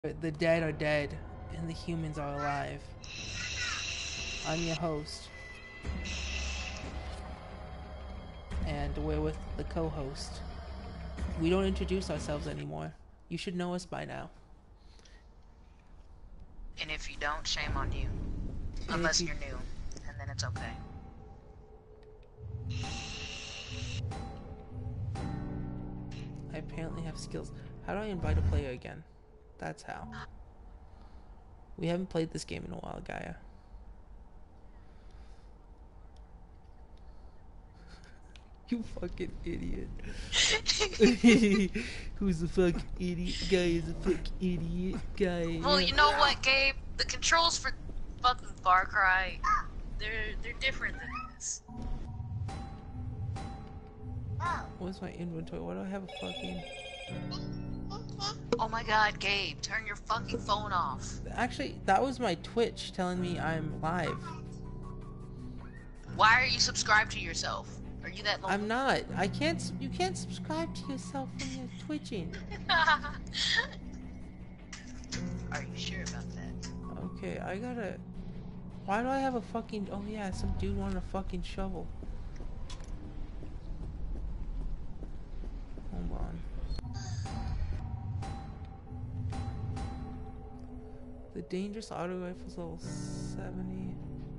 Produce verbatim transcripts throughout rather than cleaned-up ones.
The dead are dead, and the humans are alive. I'm your host. And we're with the co-host. We don't introduce ourselves anymore. You should know us by now. And if you don't, shame on you. And Unless you... you're new, and then it's okay. I apparently have skills. How do I invite a player again? That's how. We haven't played this game in a while, Gaia. You fucking idiot. Who's the fucking idiot? Guy is a fucking idiot. Guy. Well, you know what, Gabe? The controls for fucking Far Cry, they're they're different than this. What's my inventory? Why do I have a fucking... Oh my god, Gabe, turn your fucking phone off. Actually, that was my Twitch telling me I'm live. Why are you subscribed to yourself? Are you that lonely? I'm not. I can't. You can't subscribe to yourself when you're twitching. Are you sure about that? Okay, I gotta... Why do I have a fucking... Oh yeah, some dude wanted a fucking shovel. Hold on. The dangerous auto rifle's level seventy.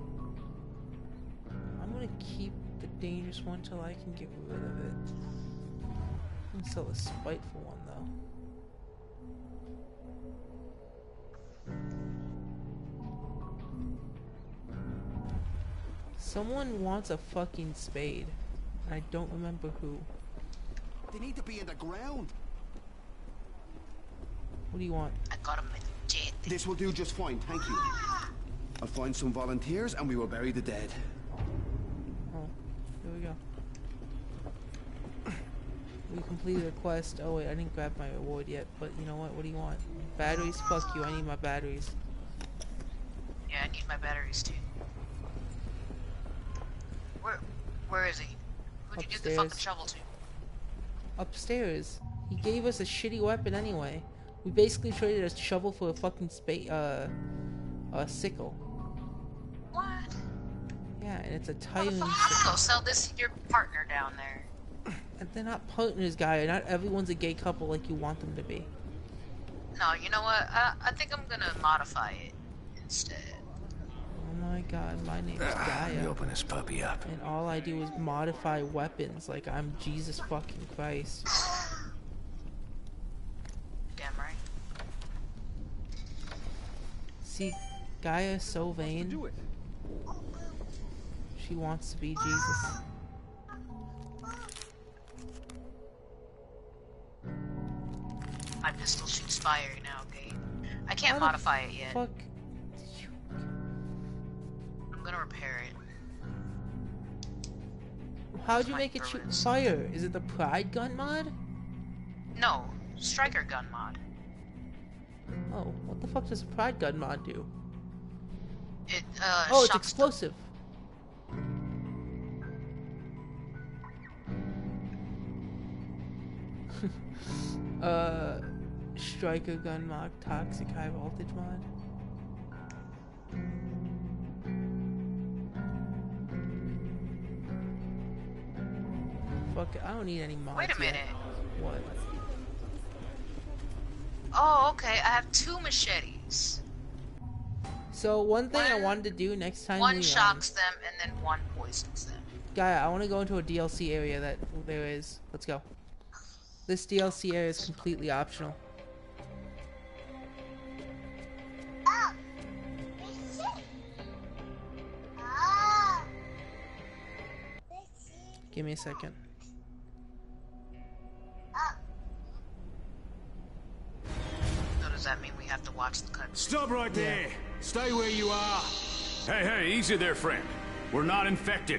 I'm gonna keep the dangerous one till I can get rid of it. I'm gonna sell the spiteful one though. Someone wants a fucking spade. I don't remember who. They need to be in the ground. What do you want? I got him in the jet. This will do just fine, thank you. I'll find some volunteers and we will bury the dead. Oh, here we go. We completed a quest. Oh wait, I didn't grab my reward yet, but you know what? What do you want? Batteries? Fuck you, I need my batteries. Yeah, I need my batteries too. Where, where is he? Who'd you give the fucking shovel to? Upstairs. He gave us a shitty weapon anyway. We basically traded a shovel for a fucking spa- uh, a sickle. What? Yeah, and it's a tiring sickle. I'm gonna go sell this to your partner down there. And they're not partners, guy. Not everyone's a gay couple like you want them to be. No, you know what? I, I think I'm gonna modify it instead. Oh my god, my name is Gaia. You open this puppy up. And all I do is modify weapons like I'm Jesus fucking Christ. Damn right. See, Gaia is so vain. She wants to be Jesus. My pistol shoots fire now, Gabe. I can't How modify it yet. Fuck. I'm gonna repair it. How'd you make it shoot fire? Is it the Pride gun mod? No, Striker gun mod. Oh, what the fuck does a Pride gun mod do? It, uh, Oh, it's explosive. uh, Striker gun mod, toxic high voltage mod. Fuck it, I don't need any mods. Wait a minute. Yet. What? Oh, okay. I have two machetes. So one thing one, I wanted to do next time one we shocks um, them and then one poisons them. Gaia, I want to go into a D L C area that there is. Let's go. This D L C area is completely optional. Give me a second. So does that mean we have to watch the cutscene? Stop right there! Yeah. Stay where you are! Hey, hey, easy there, friend. We're not infected.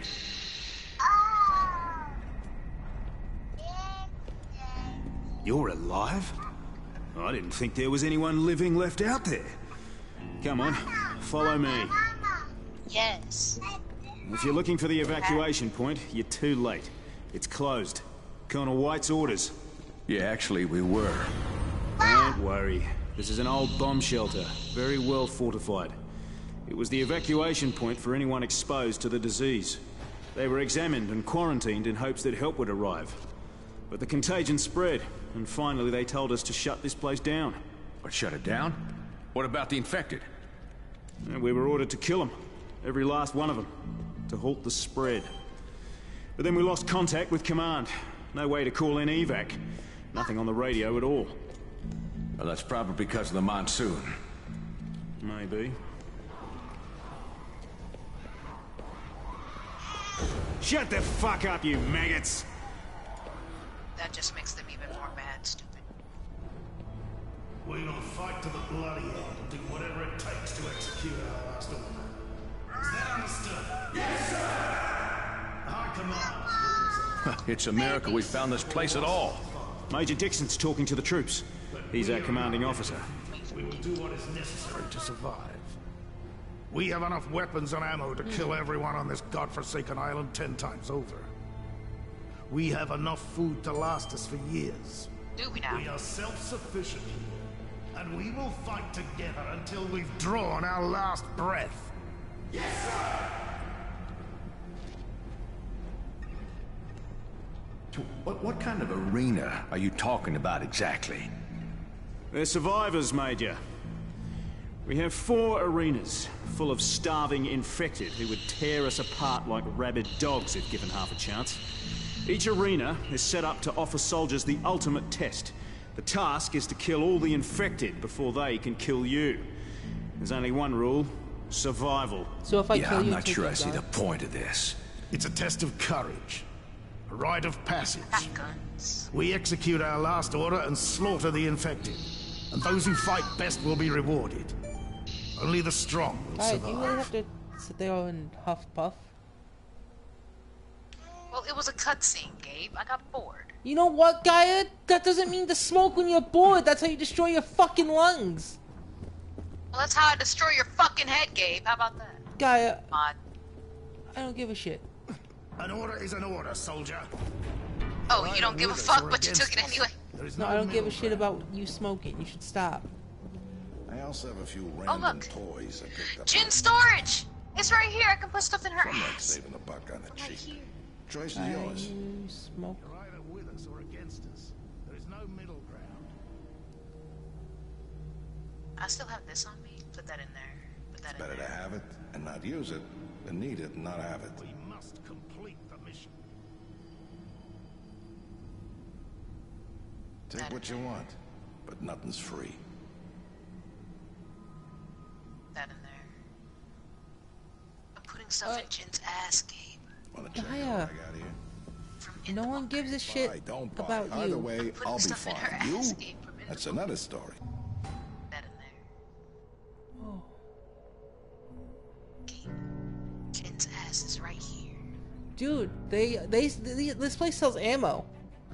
You're alive? I didn't think there was anyone living left out there. Come on, follow me. Yes. If you're looking for the evacuation point, you're too late. It's closed. Colonel White's orders. Yeah, actually, we were. Don't worry. This is an old bomb shelter, very well fortified. It was the evacuation point for anyone exposed to the disease. They were examined and quarantined in hopes that help would arrive. But the contagion spread, and finally they told us to shut this place down. But shut it down? What about the infected? And we were ordered to kill them, every last one of them, to halt the spread. But then we lost contact with command. No way to call in evac. Nothing on the radio at all. Well, that's probably because of the monsoon. Maybe. Shut the fuck up, you maggots! That just makes them even more mad, stupid. We will fight to the bloody end and do whatever it takes to execute our last order. Is that understood? Yes, sir! High command. It's a miracle we found this place at all. Major Dixon's talking to the troops. He's our commanding officer. We will do what is necessary to survive. We have enough weapons and ammo to kill everyone on this godforsaken island ten times over. We have enough food to last us for years. Do we now? We are self-sufficient here, and we will fight together until we've drawn our last breath. Yes, sir! What, what kind of arena are you talking about exactly? They're survivors, Major. We have four arenas, full of starving infected who would tear us apart like rabid dogs if given half a chance. Each arena is set up to offer soldiers the ultimate test. The task is to kill all the infected before they can kill you. There's only one rule: survival. So if I Yeah, kill I'm you, not take sure your I see gun? the point of this. It's a test of courage. A rite of passage. Shotguns. We execute our last order and slaughter the infected. And those who fight best will be rewarded. Only the strong will Guy, do you really survive. have to sit there and huff puff? Well, it was a cutscene, Gabe. I got bored. You know what, Gaia? That doesn't mean to smoke when you're bored. That's how you destroy your fucking lungs. Well, that's how I destroy your fucking head, Gabe. How about that? Gaia, Mod. I don't give a shit. An order is an order, soldier. Oh, Right you don't give a with us fuck, or but you against took it us. anyway. There is No, no I don't give a middle shit ground. about you smoking. You should stop. I also have a few Oh, random look. toys I picked up. Gin storage! It's right here. I can put stuff in her I'm like ass. saving a buck on the Right cheap. here. Choice is Gaia, yours. you smoke. You're either with us or against us. There is no middle ground. I still have this on me. Put that in there. Put that in Better to there. have it and not use it than need it and not have it. We must complete the mission. Take what you want, but nothing's free. That in there. I'm putting stuff in Jin's ass, Gabe. Wanna check out Gaia. what I got here? From in No the one bunker. gives a shit Buy, don't buy. about Either you. way, putting I'll be stuff in fine. her You? ass, Gabe, from in That's the another story. That in there. Oh. Gabe. Jin's ass is right here. Dude, they, they, they, this place sells ammo.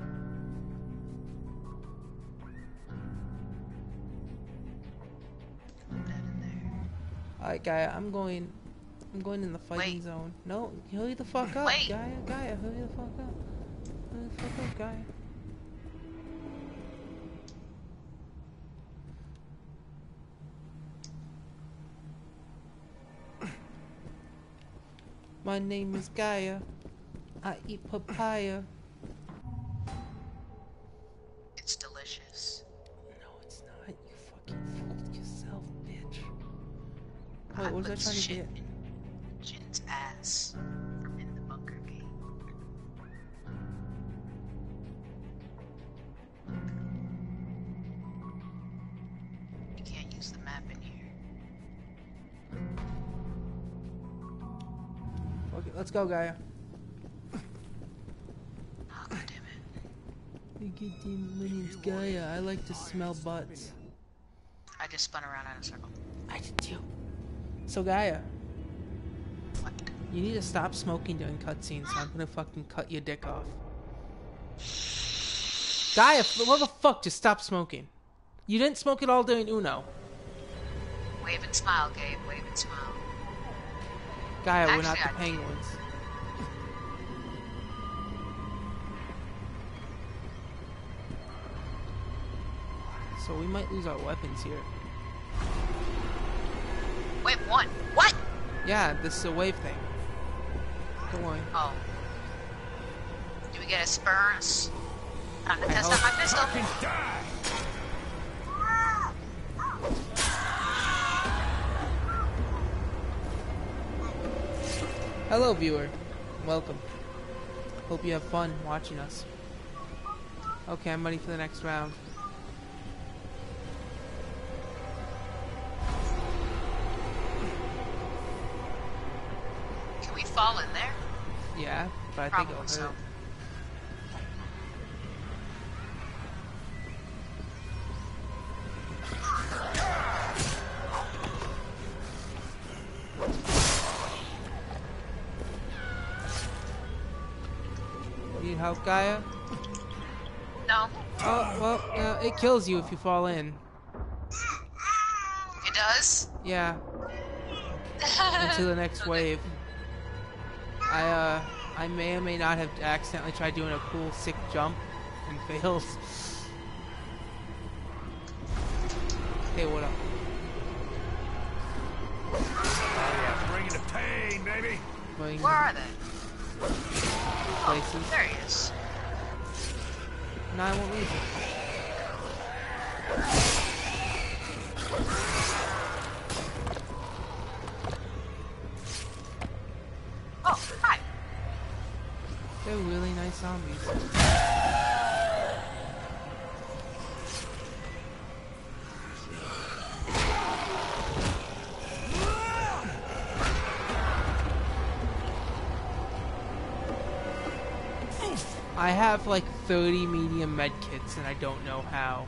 That in there. Alright, Gaia, I'm going, I'm going in the fighting Wait. zone. No, hurry the fuck up, Wait. Gaia, Gaia, hurry the fuck up. Hurry the fuck up, Gaia. My name is Gaia. I eat papaya. It's delicious. No, it's not. You fucking fooled yourself, bitch. I Wait, what was I put trying to shit get? in Jin's ass from in the bunker, Gabe. You can't use the map in here. Okay, let's go, Gaia. Oh, God damn it. You get the my name's Gaia. I like to smell butts. I just spun around in a circle. I did too. So Gaia, What? you need to stop smoking during cutscenes. So I'm gonna fucking cut your dick off. Gaia, f- what the fuck? Just stop smoking. You didn't smoke it all during Uno. Wave and smile, Gabe. Wave and smile. Gaia, we're not Actually, the I did. penguins. So we might lose our weapons here. Wave one. What? Yeah, this is a wave thing. Don't worry. Oh. Do we get a spurs? Time to I test out my hope. pistol. Hello, viewer. Welcome. Hope you have fun watching us. Okay, I'm ready for the next round. Can we fall in there? Yeah, but I Probably think it'll so. hurt. Need help, Gaia? No. Oh, well, uh, it kills you if you fall in. It does? Yeah, into the next Okay. wave. I, uh, I may or may not have accidentally tried doing a cool, sick jump and failed. Hey, what up? Oh, yeah, bring it to pain, baby. Going Where are they? places. There he is. No, I won't leave it. Oh, hi. They're really nice zombies. I have like thirty medium med kits and I don't know how.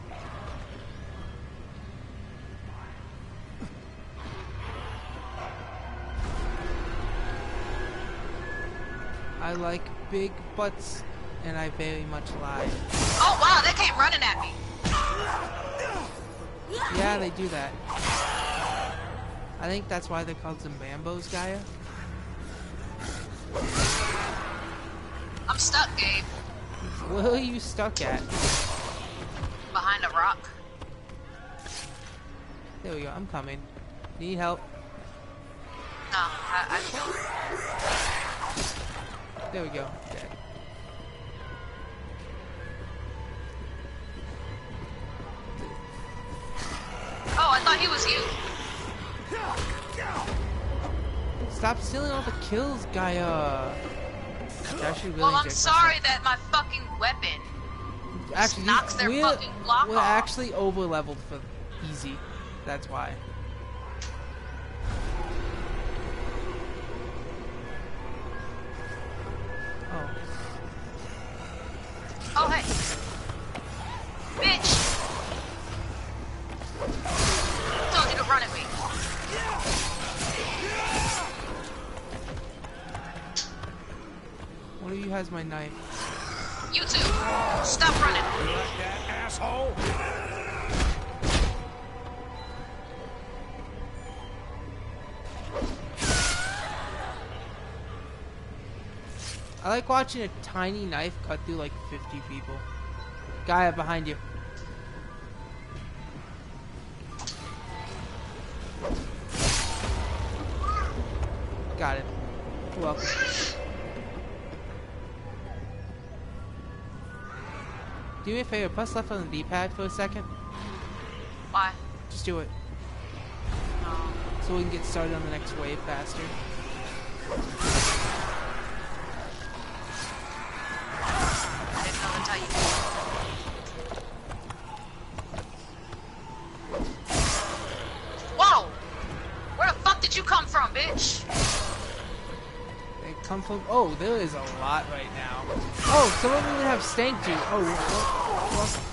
I like big butts and I very much lie. Oh, wow, they came running at me. Yeah, they do that. I think that's why they're called Zimbambos, Gaia. I'm stuck, Gabe. Where are you stuck at? Behind a rock. There we go, I'm coming. Need help? No, I, I killed him. There we go. Dead. Oh, I thought he was you. Stop stealing all the kills, Gaia. I should really Well, I'm inject sorry myself. that my fucking weapon Actually, knocks their we're, fucking block we're off. actually over leveled for easy. That's why. Oh. Oh, hey. Bitch! Told you to run at me. One of you has my knife. You too. Stop running. You like that, asshole? I like watching a tiny knife cut through like fifty people. Gaia, behind you. Got it. You're welcome. Do me a favor, press left on the D-pad for a second. Why? Just do it. No. So we can get started on the next wave faster. I didn't know that's how you do it. Whoa! Where the fuck did you come from, bitch? They come from... Oh, there is a lot right now. Oh, some of them even have stank juice. Oh, well, well.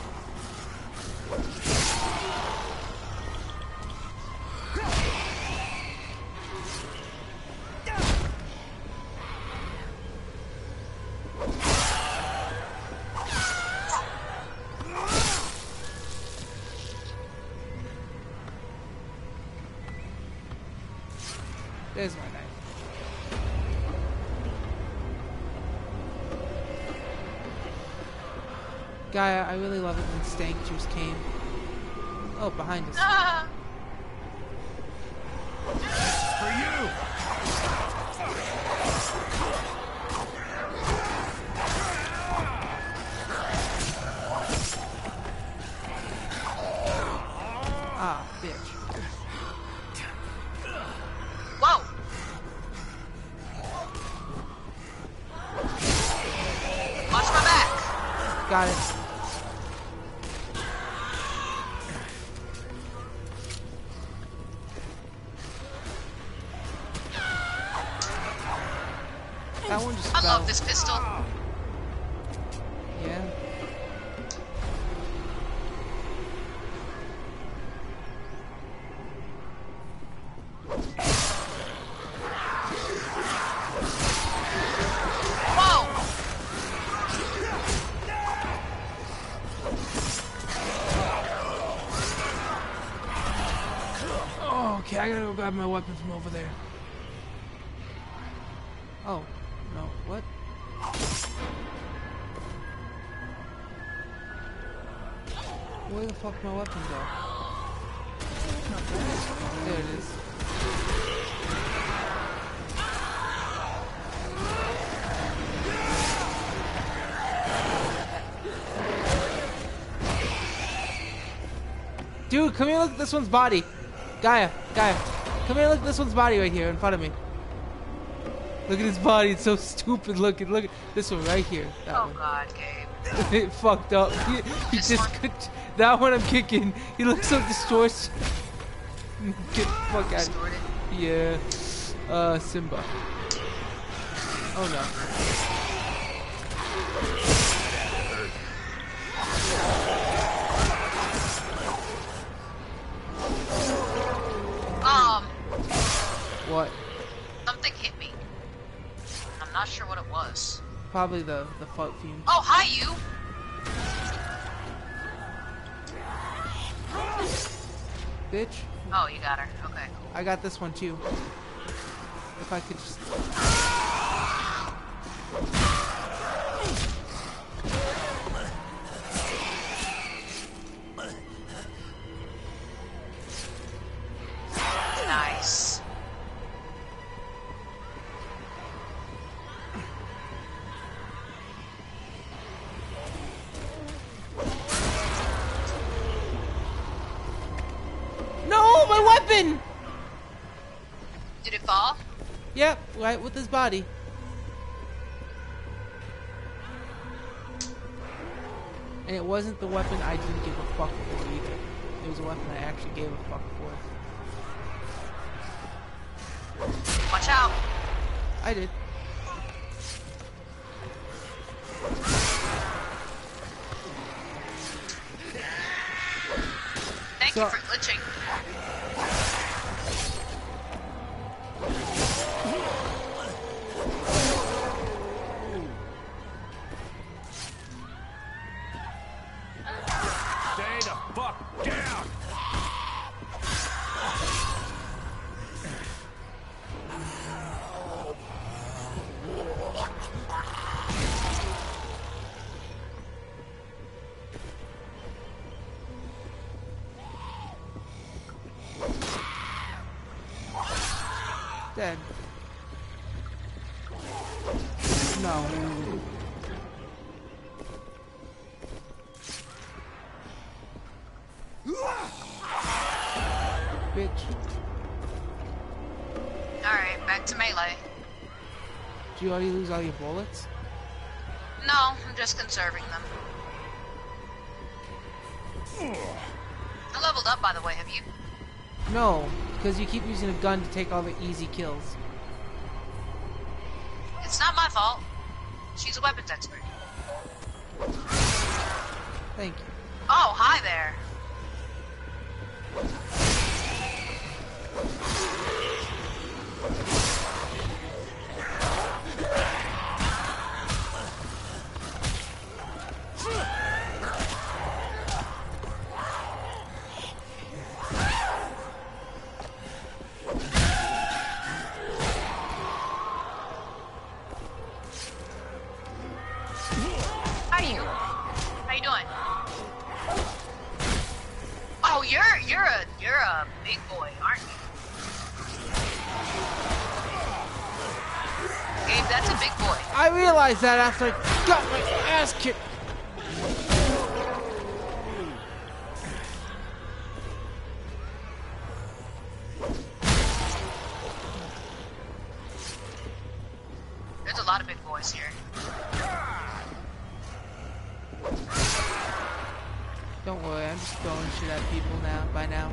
There's my knife. Gaia, I really love it when stank juice came. Oh, behind us. Ah! For you! Ah, bitch. Whoa! Watch my back! Got it. That one just I fell. love this pistol. Yeah. Whoa! Oh, okay, I gotta go grab my weapon from over there. Oh, no, what? Where the fuck my weapon go? There it is. Dude, come here, look at this one's body. Gaia, Gaia, come here, look at this one's body right here in front of me. Look at his body, it's so stupid looking. Look at this one right here. That Oh one. god, Gabe. It fucked up. He, he This just one? could, that one I'm kicking. He looks so distorted. Get the fuck out. Distorted. Yeah. Uh, Simba. Oh no. Um, What? something hit me. I'm not sure what it was. Probably the the fart fume. Oh, hi you! Bitch. Oh, you got her. Okay. I got this one too. If I could just. Nice. No, my weapon! Did it fall? Yep, right with his body. And it wasn't the weapon I didn't give a fuck for either. It was a weapon I actually gave a fuck for. Watch out. I did. Thank So- you for glitching. Stay the fuck down! Dead. No. Bitch. Alright, back to melee. Did you already lose all your bullets? No, I'm just conserving them. I leveled up, by the way, have you? No, because you keep using a gun to take all the easy kills. It's not my fault. She's a weapons expert. Thank you. Oh, hi there. How you? How you doing? boy, aren't you? Gabe, that's a big boy. I realized that after I got my ass kicked. There's a lot of big boys here. Don't worry, I'm just throwing shit at people now, by now.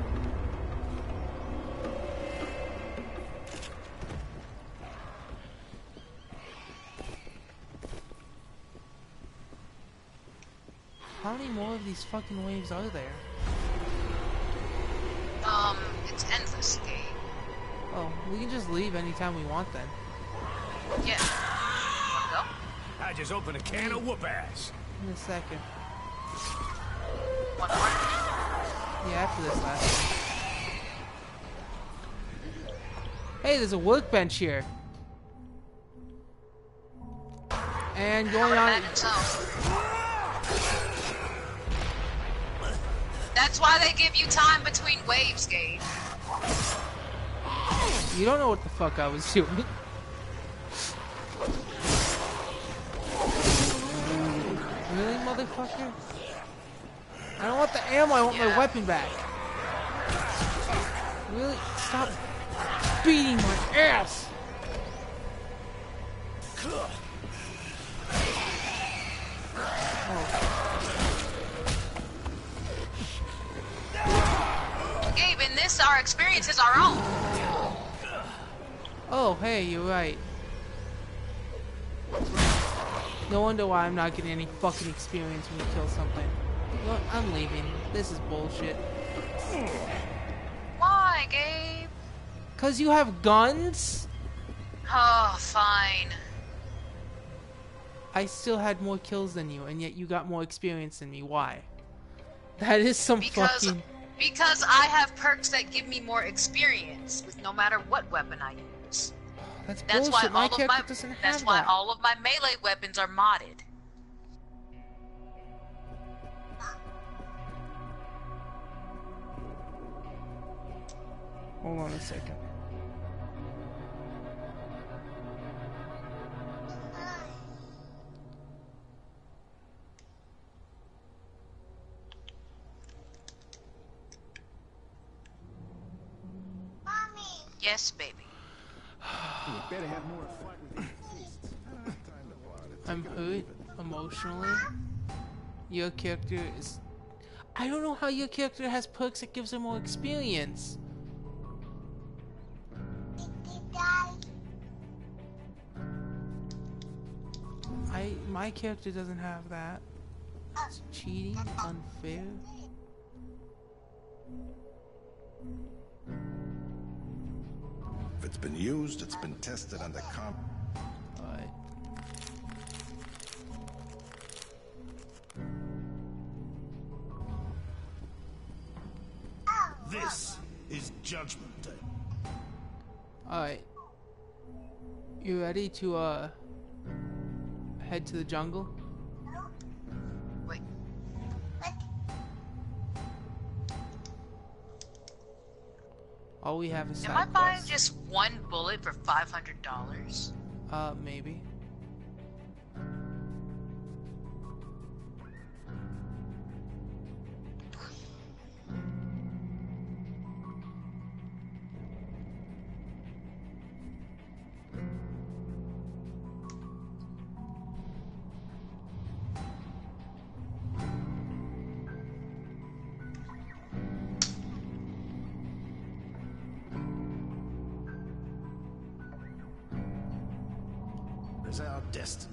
How many more of these fucking waves are there? Um, it's endless, Gabe. Oh, we can just leave anytime we want then. Yeah. Wanna go? I just opened a can of whoop ass. In a second. One more? Yeah, after this last one. Hey, there's a workbench here. And I going would on... imagine so. That's why they give you time between waves, Gabe. You don't know what the fuck I was doing. Really, motherfucker? I don't want the ammo, I want Yeah. my weapon back. Really? Stop beating my ass! Oh. Gabe, in this, our experience is our own. Oh, hey, you're right. No wonder why I'm not getting any fucking experience when you kill something. You know what? I'm leaving. This is bullshit. Why, Gabe? Cause you have guns? Oh, fine. I still had more kills than you, and yet you got more experience than me. Why? That is some Because fucking... because I have perks that give me more experience with no matter what weapon I use. That's, That's bullshit. why My all of character my doesn't have that's why that. all of my melee weapons are modded. Hold on a second. Yes, baby. Better have more fun with it. I'm hurt emotionally. Your character is... I don't know how your character has perks that gives her more experience. I... My character doesn't have that. It's cheating, unfair. If it's been used, it's been tested under comp. Alright. This is Judgment Day. Alright. You ready to, uh... head to the jungle? Wait. All we have is Am side I buying quests. just one bullet for five hundred dollars? Uh, maybe. Is our destiny.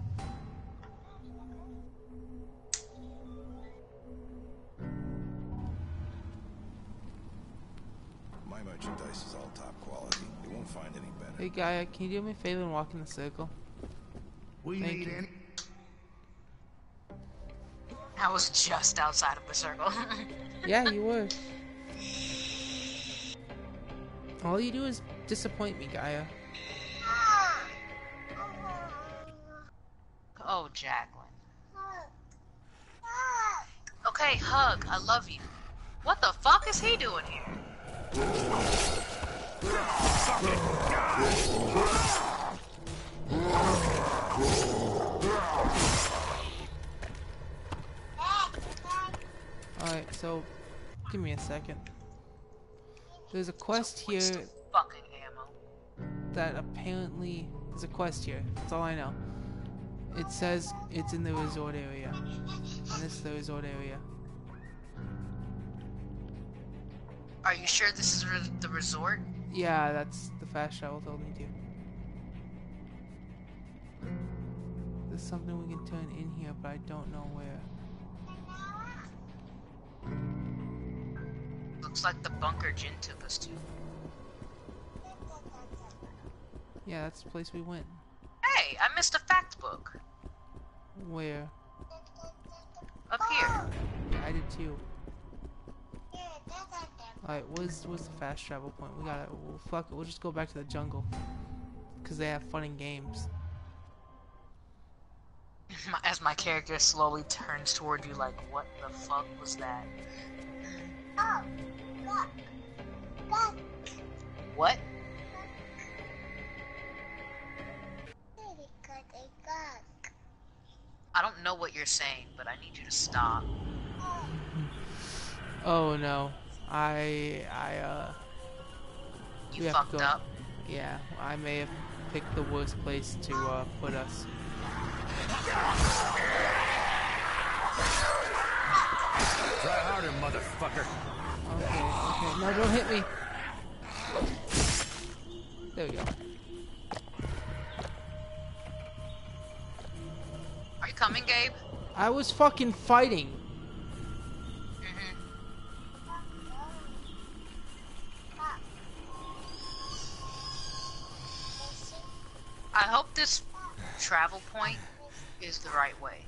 My merchandise is all top quality. You won't find any better. Hey, Gaia, can you do me a favor and walk in the circle? We Thank need you. any. I was just outside of the circle. Yeah, you were. All you do is disappoint me, Gaia. Oh, Jacqueline. Okay, hug. I love you. What the fuck is he doing here? Alright, so give me a second. There's a quest It's a waste here of fucking ammo. that apparently there's a quest here. That's all I know. It says it's in the resort area. And this is the resort area. Are you sure this is re the resort? Yeah, that's the fast travel told me to. There's something we can turn in here, but I don't know where. Looks like the bunker Jin took us to. Yeah, that's the place we went. Hey, I missed a fact book. Where? Up here. Yeah, I did too. Alright, what's, what's the fast travel point? We gotta, well, fuck it, we'll just go back to the jungle. Because they have fun and games. As my character slowly turns toward you like, what the fuck was that? Oh, look. Look. What? I don't know what you're saying, but I need you to stop. Oh no. I, I, uh... You we have to fucked go- up. Yeah, I may have picked the worst place to, uh, put us. Try harder, motherfucker. Okay, okay. No, don't hit me. There we go. Are you coming, Gabe? I was fucking fighting. Mm-hmm. I hope this travel point is the right way.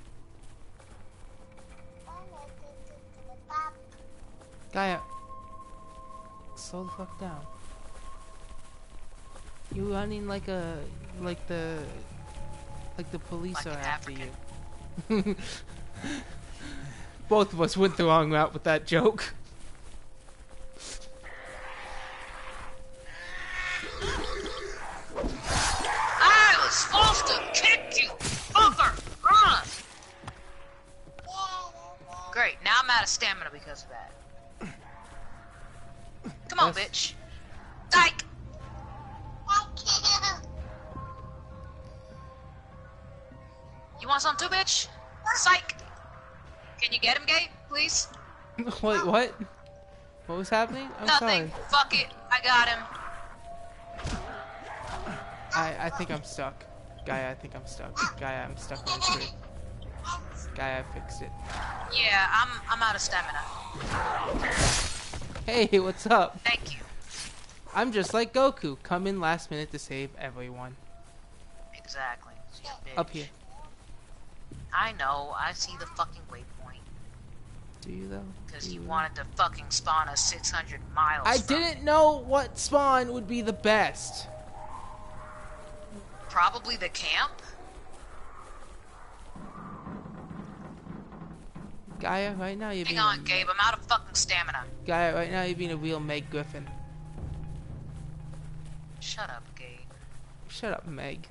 Gaia, slow the fuck down. You running like a, like the, like the police Like are an after African. you. Both of us went the wrong route with that joke. I was supposed to kick you, fucker! Run! Great, now I'm out of stamina because of that. Come on, Yes. bitch. Dyke! You want some too, bitch? Psych! Can you get him, Gabe, please? Wait, what? What was happening? I'm Nothing. sorry. Fuck it. I got him. I, I think I'm stuck. Gaia, I think I'm stuck. Gaia, I'm stuck in the tree. Gaia, I fixed it. Yeah, I'm I'm out of stamina. Hey, what's up? Thank you. I'm just like Goku. Come in last minute to save everyone. Exactly. You bitch. Up here. I know. I see the fucking waypoint. Do you though? Because Do you you? wanted to fucking spawn us six hundred miles I from didn't it. know what spawn would be the best. Probably the camp? Gaia, right now you're Hang being on, a, Gabe. I'm out of fucking stamina. Gaia, right now you're being a real Meg Griffin. Shut up, Gabe. Shut up, Meg.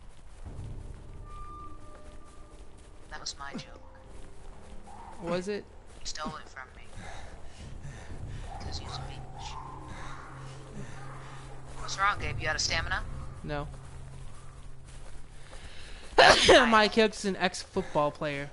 That was my joke. Was it? You stole it from me. Because you're a bitch. What's wrong, Gabe? You out of stamina? No. My character's an ex-football player.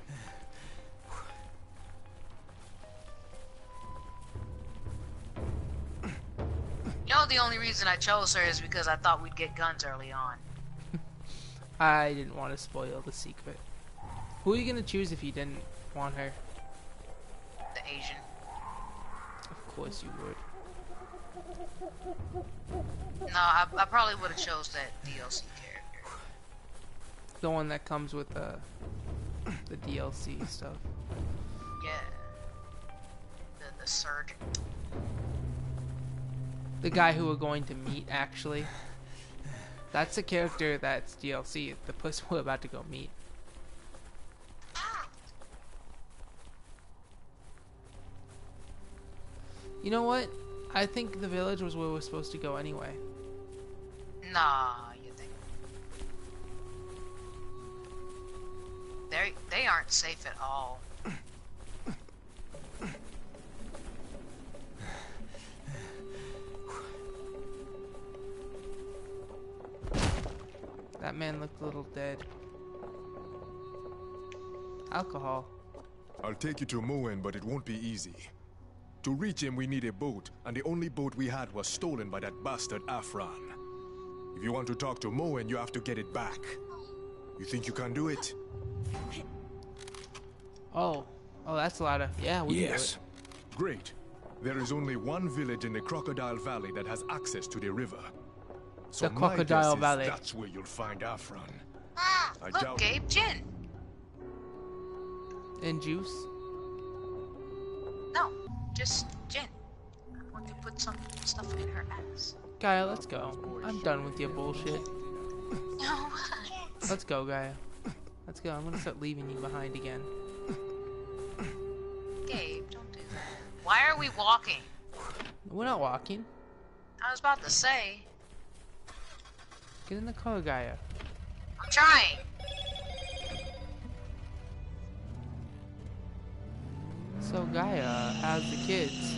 You know, the only reason I chose her is because I thought we'd get guns early on. I didn't want to spoil the secret. Who are you gonna choose if you didn't want her? The Asian. Of course you would. No, I, I probably would have chose that D L C character. The one that comes with the the D L C stuff. Yeah. The, the surgeon. The guy who we're going to meet, actually. That's the character that's D L C. The person we're about to go meet. You know what? I think the village was where we're supposed to go anyway. Nah, you think? They they aren't safe at all. That man looked a little dead. Alcohol. I'll take you to Moen, but it won't be easy. To reach him, we need a boat, and the only boat we had was stolen by that bastard Afran. If you want to talk to Moen, you have to get it back. You think you can do it? Oh. Oh, that's a lot of... Yeah, we Yes. can do it. Great. There is only one village in the Crocodile Valley that has access to the river. So The my Crocodile guess is Valley. that's where you'll find Afran. I Look, doubt Gabe, gin. And juice? No, just gin. I want to put some stuff in her ass. Gaia, let's go. I'm done with your bullshit. No. Let's go, Gaia. Let's go. I'm gonna start leaving you behind again. Gabe, don't do that. Why are we walking? We're not walking. I was about to say. Get in the car, Gaia. I'm trying. So, Gaia, how's the kids?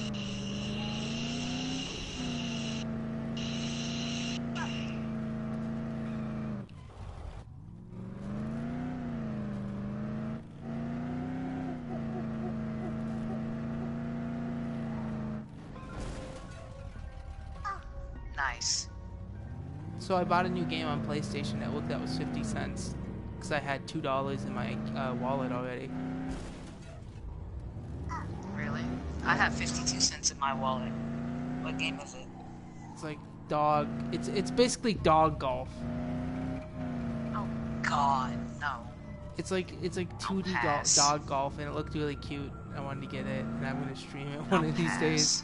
Nice. So I bought a new game on PlayStation Network that was fifty cents. Because I had two dollars in my uh, wallet already. Really? I have fifty-two cents in my wallet. What game is it? It's like dog... It's, it's basically dog golf. Oh, God, no. It's like it's like two D I'll go pass. dog golf, and it looked really cute. I wanted to get it, and I'm gonna stream it one I'll of these pass. days.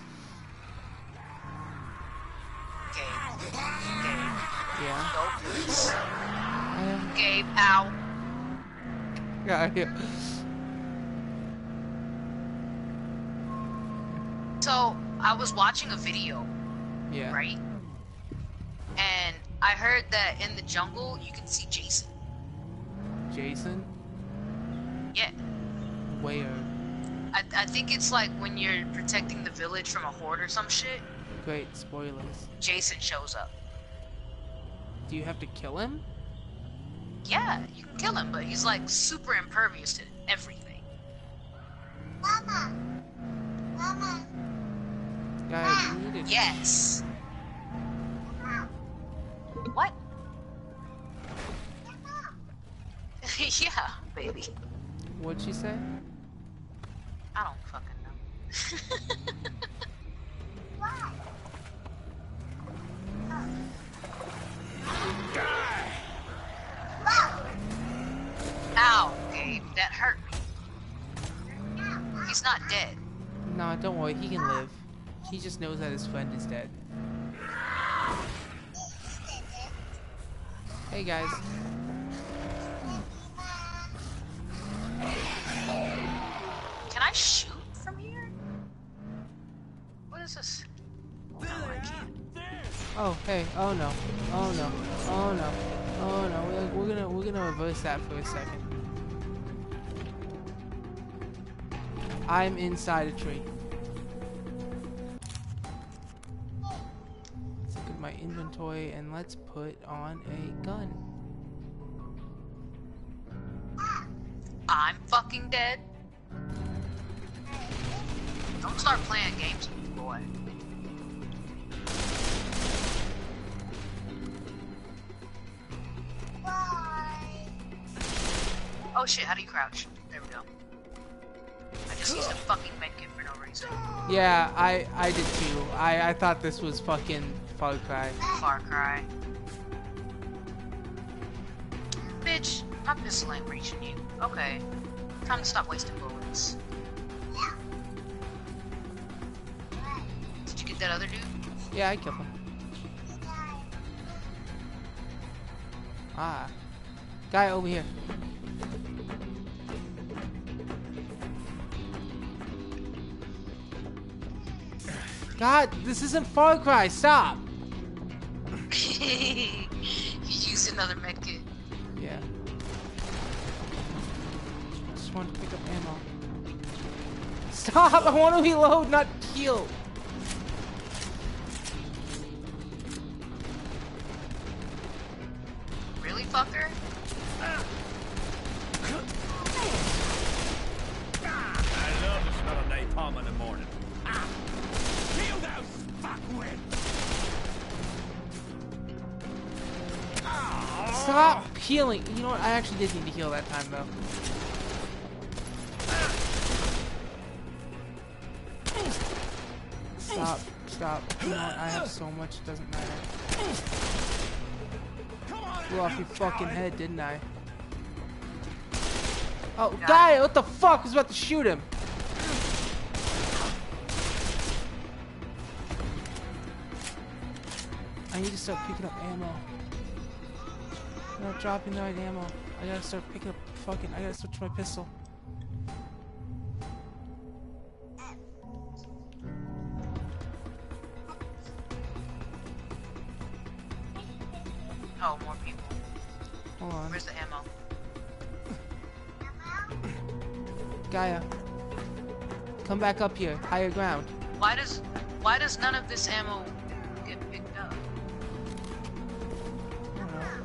Gabe. Gabe. Yeah. Go, please. I am. Gabe, ow. Yeah. yeah. So, I was watching a video, Yeah. right? And I heard that in the jungle, you can see Jason. Jason. Yeah. Where? I, I think it's like when you're protecting the village from a horde or some shit, Great spoilers. Jason shows up. Do you have to kill him? Yeah, you can kill him, but he's like super impervious to everything. Mama. Mama. Guys, you need to. Yes. What? Yeah, baby. What'd she say? I don't fucking know. Ow, Gabe, that hurt me. He's not dead. Nah, don't worry. He can live. He just knows that his friend is dead. Hey guys. Can I shoot from here? What is this? No, I can't. Oh hey. Oh no. Oh no. Oh no. Oh no. We're, we're gonna we're gonna reverse that for a second. I'm inside a tree. Let's look at my inventory and let's put on a gun. I'm fucking dead. Don't start playing games with me, boy. Oh shit, how do you crouch? There we go. I just used a fucking medkit for no reason. Yeah, I I did too. I I thought this was fucking Far Cry. Far Cry. Bitch, my pistol ain't reaching you. Okay. Time to stop wasting bullets. Did you get that other dude? Yeah, I killed him. Ah, guy over here. God, this isn't Far Cry. Stop. He used another med kit. Yeah. Just want to pick up ammo. Stop! I want to reload, not heal. Really, fucker? I love the smell of napalm in the morning. Kill those fuckwits! Stop healing. You know what? I actually did need to heal that time, though. Stop. Stop. You know what? I have so much. It doesn't matter. Blew off your fucking head, didn't I? Oh, guy! What the fuck? I was about to shoot him. I need to start picking up ammo. I'm not dropping the right ammo. I gotta start picking up fucking. I gotta switch my pistol. Oh, more people. Hold on. Where's the ammo? Gaia. Come back up here. Higher ground. Why does why does none of this ammo get picked up? I don't know.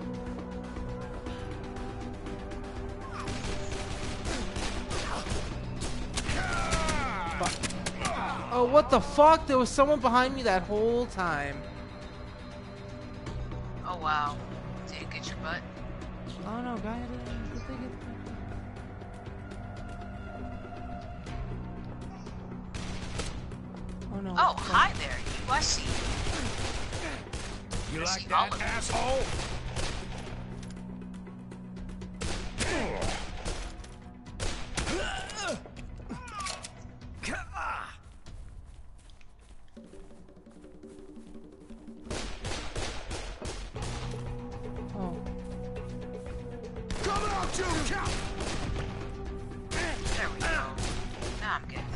Fuck. Oh, what the fuck? There was someone behind me that whole time. Oh wow. Did you get your butt? Oh no, Gaia didn't. did they get- Oh no. Oh, hi there. You, I see you. You I like see all that, of you. asshole? Oh. Come out, you cow! There we go. Now I'm good.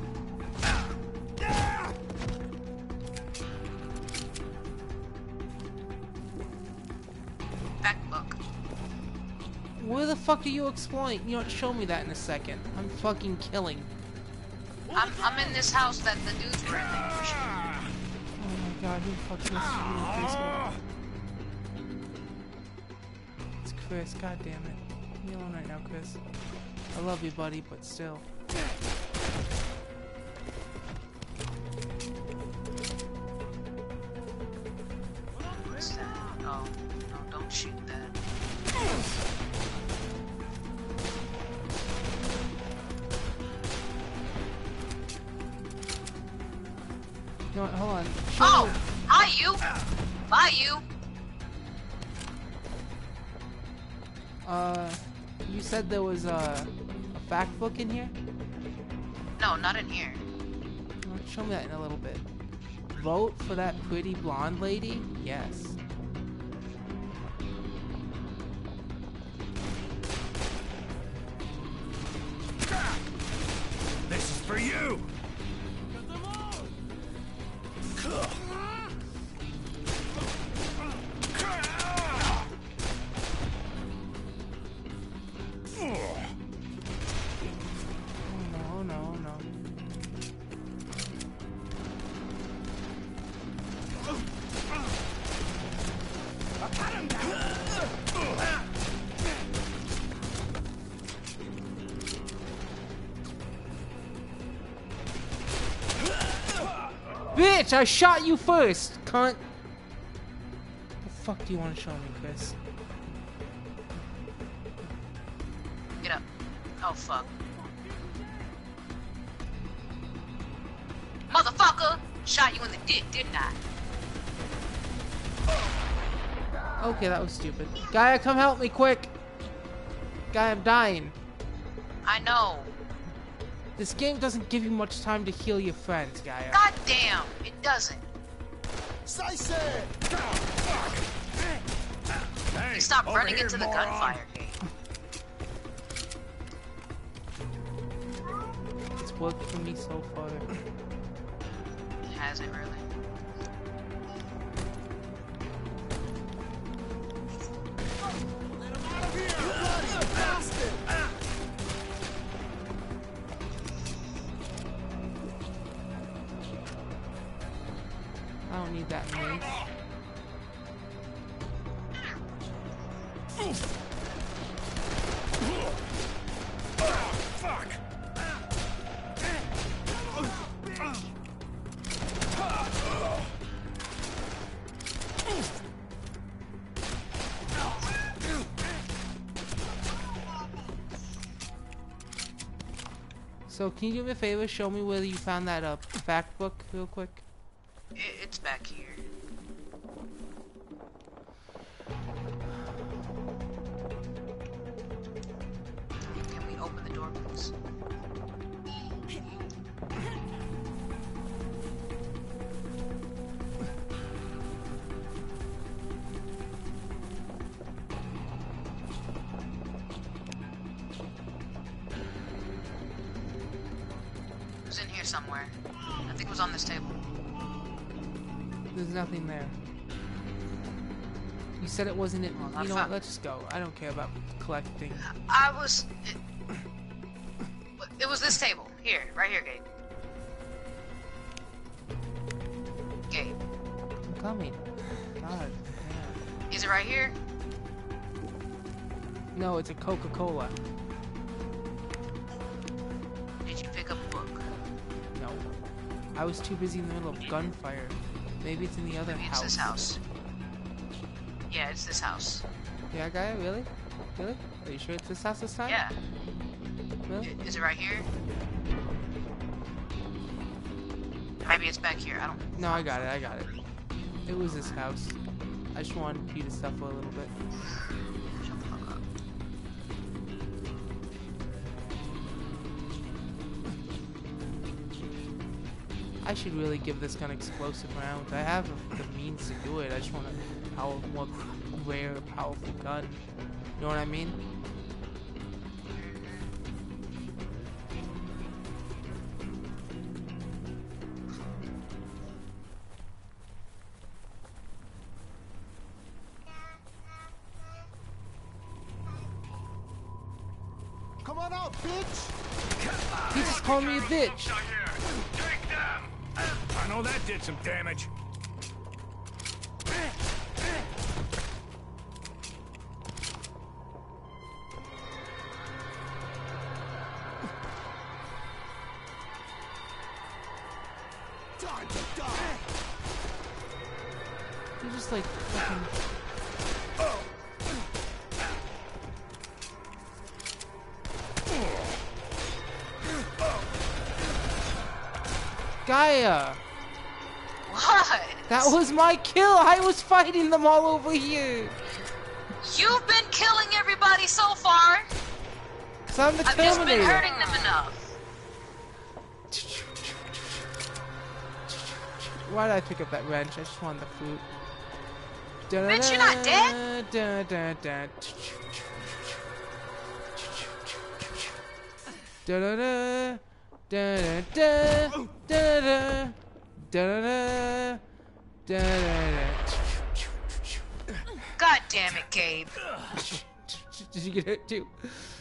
Back book. Where the fuck are you exploring? You know what? Show me that in a second. I'm fucking killing. I'm I'm in this house that the dudes were in. For sure. Oh my god, who the fuck is this? It's Chris, god damn it. Leave me alone right now, Chris. I love you, buddy, but still. What's that? Oh, no, don't shoot that. You know what? Hold on. Show Oh! me. Hi, you! Bye, you! Uh, you said there was a, a fact book in here? No, not in here. Well, show me that in a little bit. Vote for that pretty blonde lady? Yes. This is for you! Oh no, oh no, oh no. Bitch, I shot you first, cunt. The fuck do you want to show me, Chris? Get up. Oh, fuck. Motherfucker! Shot you in the dick, didn't I? Okay, that was stupid. Gaia, come help me, quick! Gaia, I'm dying. I know. This game doesn't give you much time to heal your friends, Gaia. God damn, it doesn't. Hey, Stop over running here, into the moron. gunfire game. It's worked for me so far. It has it really. I don't need that mace. Fuck! So can you do me a favor? Show me where you found that uh, fact book real quick. It, it's back here. Can we open the door, please? It was in here somewhere. I think it was on this table. There's nothing there. You said it wasn't it. Well, You I know what? found- Let's just go. I don't care about collecting. I was. It, it was this table. Here, right here, Gabe. Gabe. I'm coming. God. Is it right here? Yeah. No, it's a Coca-Cola. Did you pick up a book? No. I was too busy in the middle of gunfire. Maybe it's in the other Maybe it's house. this house. Yeah, it's this house. Yeah, guy? Really? Really? Are you sure it's this house this time? Yeah. Really? I- Is it right here? Maybe it's back here. I don't. No, I got it. I got it. It was this house. I just wanted to beat his stuff a little bit. Shut the fuck up. I should really give this gun explosive rounds. I have the means to do it. I just want a power, more rare, powerful gun. You know what I mean? Come on out, bitch! He just called me a bitch. Take them! I know that did some damage. Time to die! He just like fucking. Gaia! What? That was my kill! I was fighting them all over here! You've been killing everybody so far. So I'm the I've just been Terminator. hurting them enough. Why did I pick up that wrench? I just wanted the fruit. Bitch, you're not dead? Da, da, da. Da da da da da da da da da da da. God damn it, Gabe. Did you get hurt too?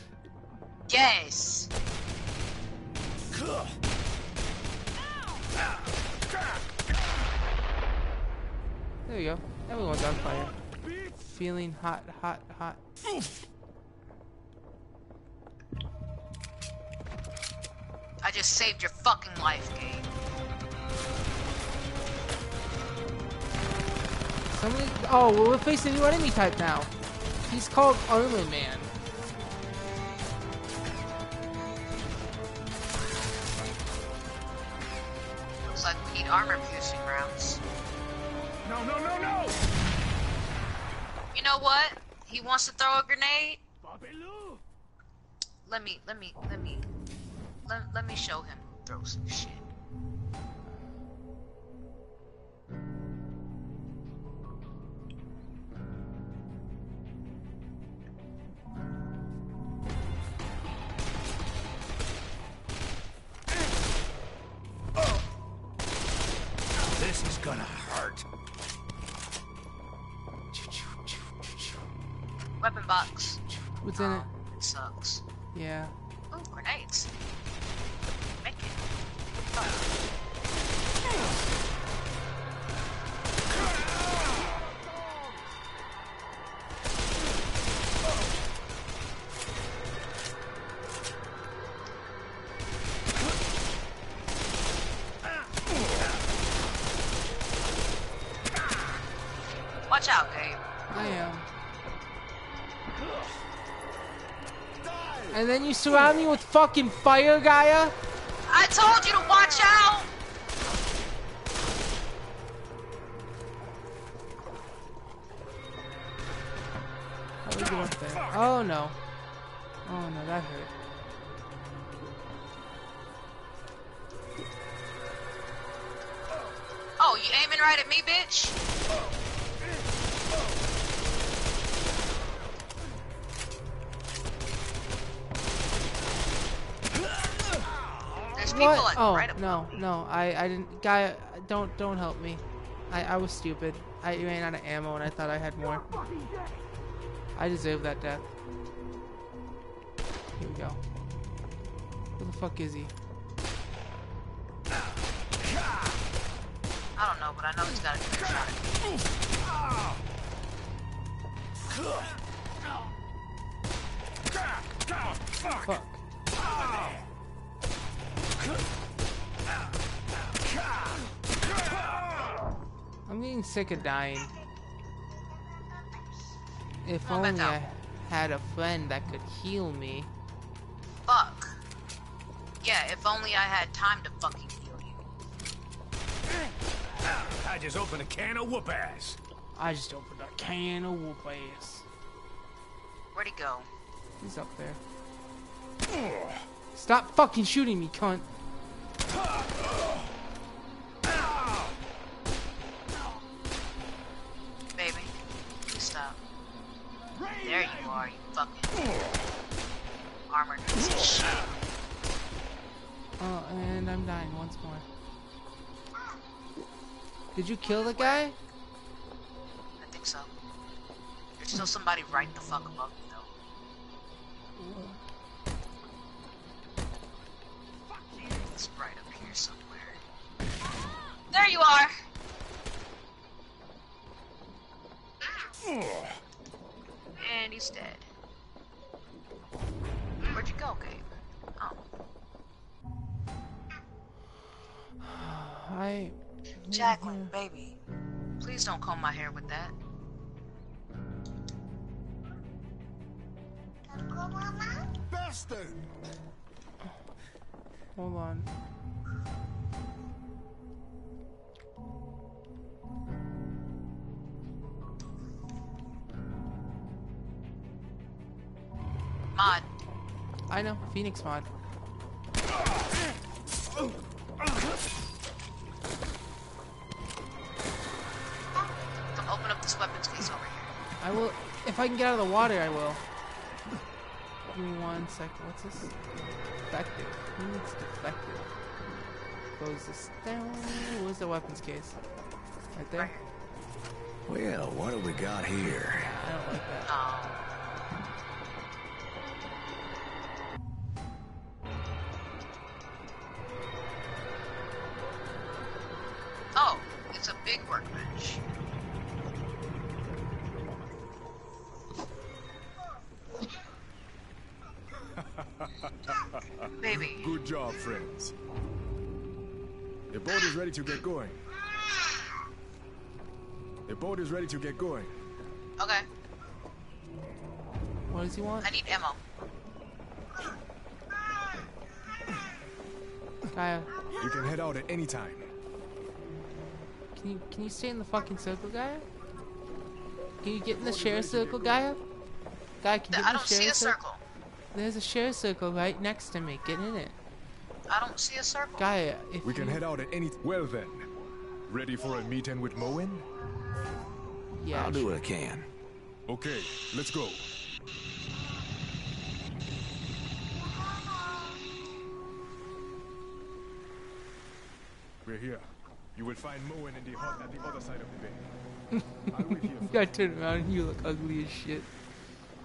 Yes. There we go. Everyone's on fire. Feeling hot, hot, hot. I just saved your fucking life, Gabe. Somebody. Oh, well, we're facing a new enemy type now. He's called Armor Man. Looks like we need armor-piercing rounds. No, no, no, no! You know what? He wants to throw a grenade. Bobby Lou! Let me, let me, let me, let, let me show him who throws some shit. Weapon box. What's in it? Oh, it sucks. Yeah. Oh, grenades. Make it. Oh. Watch out, Gabe. I am. And then you surround me with fucking fire, Gaia? I told you to watch out! How do we get up there? Oh no. Oh no, that hurt. Oh, you aiming right at me, bitch? There's people What? like Oh right up. no, no, I, I didn't. Gaia, don't, don't help me. I, I was stupid. I ran out of ammo and I thought I had more. I deserve that death. Here we go. Who the fuck is he? I don't know, but I know he's got a good shot at me. Fuck. I'm getting sick of dying. If Well, only that's I had a friend that could heal me. Fuck. Yeah, if only I had time to fucking heal you. I just opened a can of whoop ass. I just opened a can of whoop ass. Where'd he go? He's up there. Stop fucking shooting me, cunt. Baby, you stop. There you are, you fucking armored piece of shit. Oh, and I'm dying once more. Did you kill the guy? I think so. There's still somebody right the fuck above me, though. It's right up here somewhere. There you are! And he's dead. Where'd you go, Gabe? Oh. I... Jacqueline, baby. Please don't comb my hair with that. Bastard! Hold on. Mod. I know, Phoenix mod. Come open up this weapons case over here. I will, if I can get out of the water, I will. Give me one second. What's this? Defective. Who needs defective? Close this down. Where's the weapons case? Right there? Well, what do we got here? I don't like that. Oh. Oh, it's a big workbench. Baby. Good job, friends. The boat is ready to get going. The boat is ready to get going. Okay, What does he want? I need ammo. Gaia, You can head out at any time. can you can you stay in the fucking circle, Gaia? Can you get in the share circle, Gaia? Gaia, can you get I in the don't share see a circle? circle. There's a share circle right next to me. Get in it. I don't see a circle. Gaia, if We can you... head out at any... Well then. Ready for a meeting with Moen? Yeah, I'll do what I can. Okay, let's go. We're here. You will find Moen in the hut at the other side of the bay. I will hear You from gotta turn around and you look ugly as shit.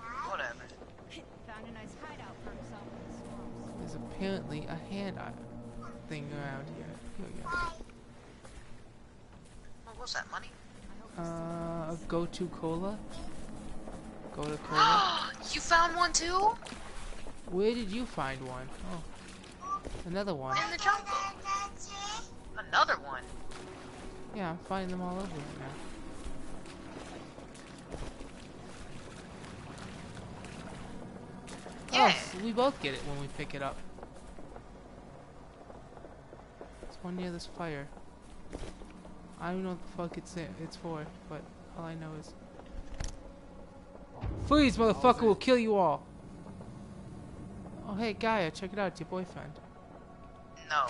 apparently a hand eye thing around here. Here we go. What was that, money? Uh, go to cola. Go to cola. You found one too? Where did you find one? Oh, another one. In the jungle. Another one. Yeah, I'm finding them all over right now. Yeah. Oh, so we both get it when we pick it up. There's one near this fire. I don't know what the fuck it's it's for, but all I know is, freeze, motherfucker, will kill you all. Oh hey, Gaia, check it out, it's your boyfriend. No.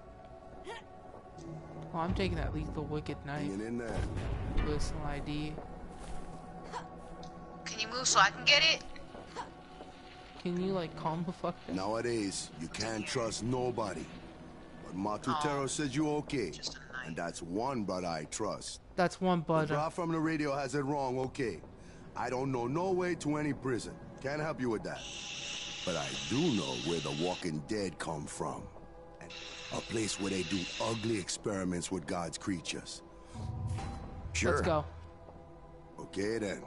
Oh, I'm taking that lethal wicked knife. Hanging in there. Personal I D. Can you move so I can get it? Can you like calm the fuck down? Nowadays, you can't trust nobody. But Matutero Oh, says you okay. just a knife. And that's one brother I trust. That's one The butter. bra from the radio has it wrong, okay. I don't know no way to any prison. Can't help you with that. But I do know where the walking dead come from. And a place where they do ugly experiments with God's creatures. Sure. Let's go. Okay then.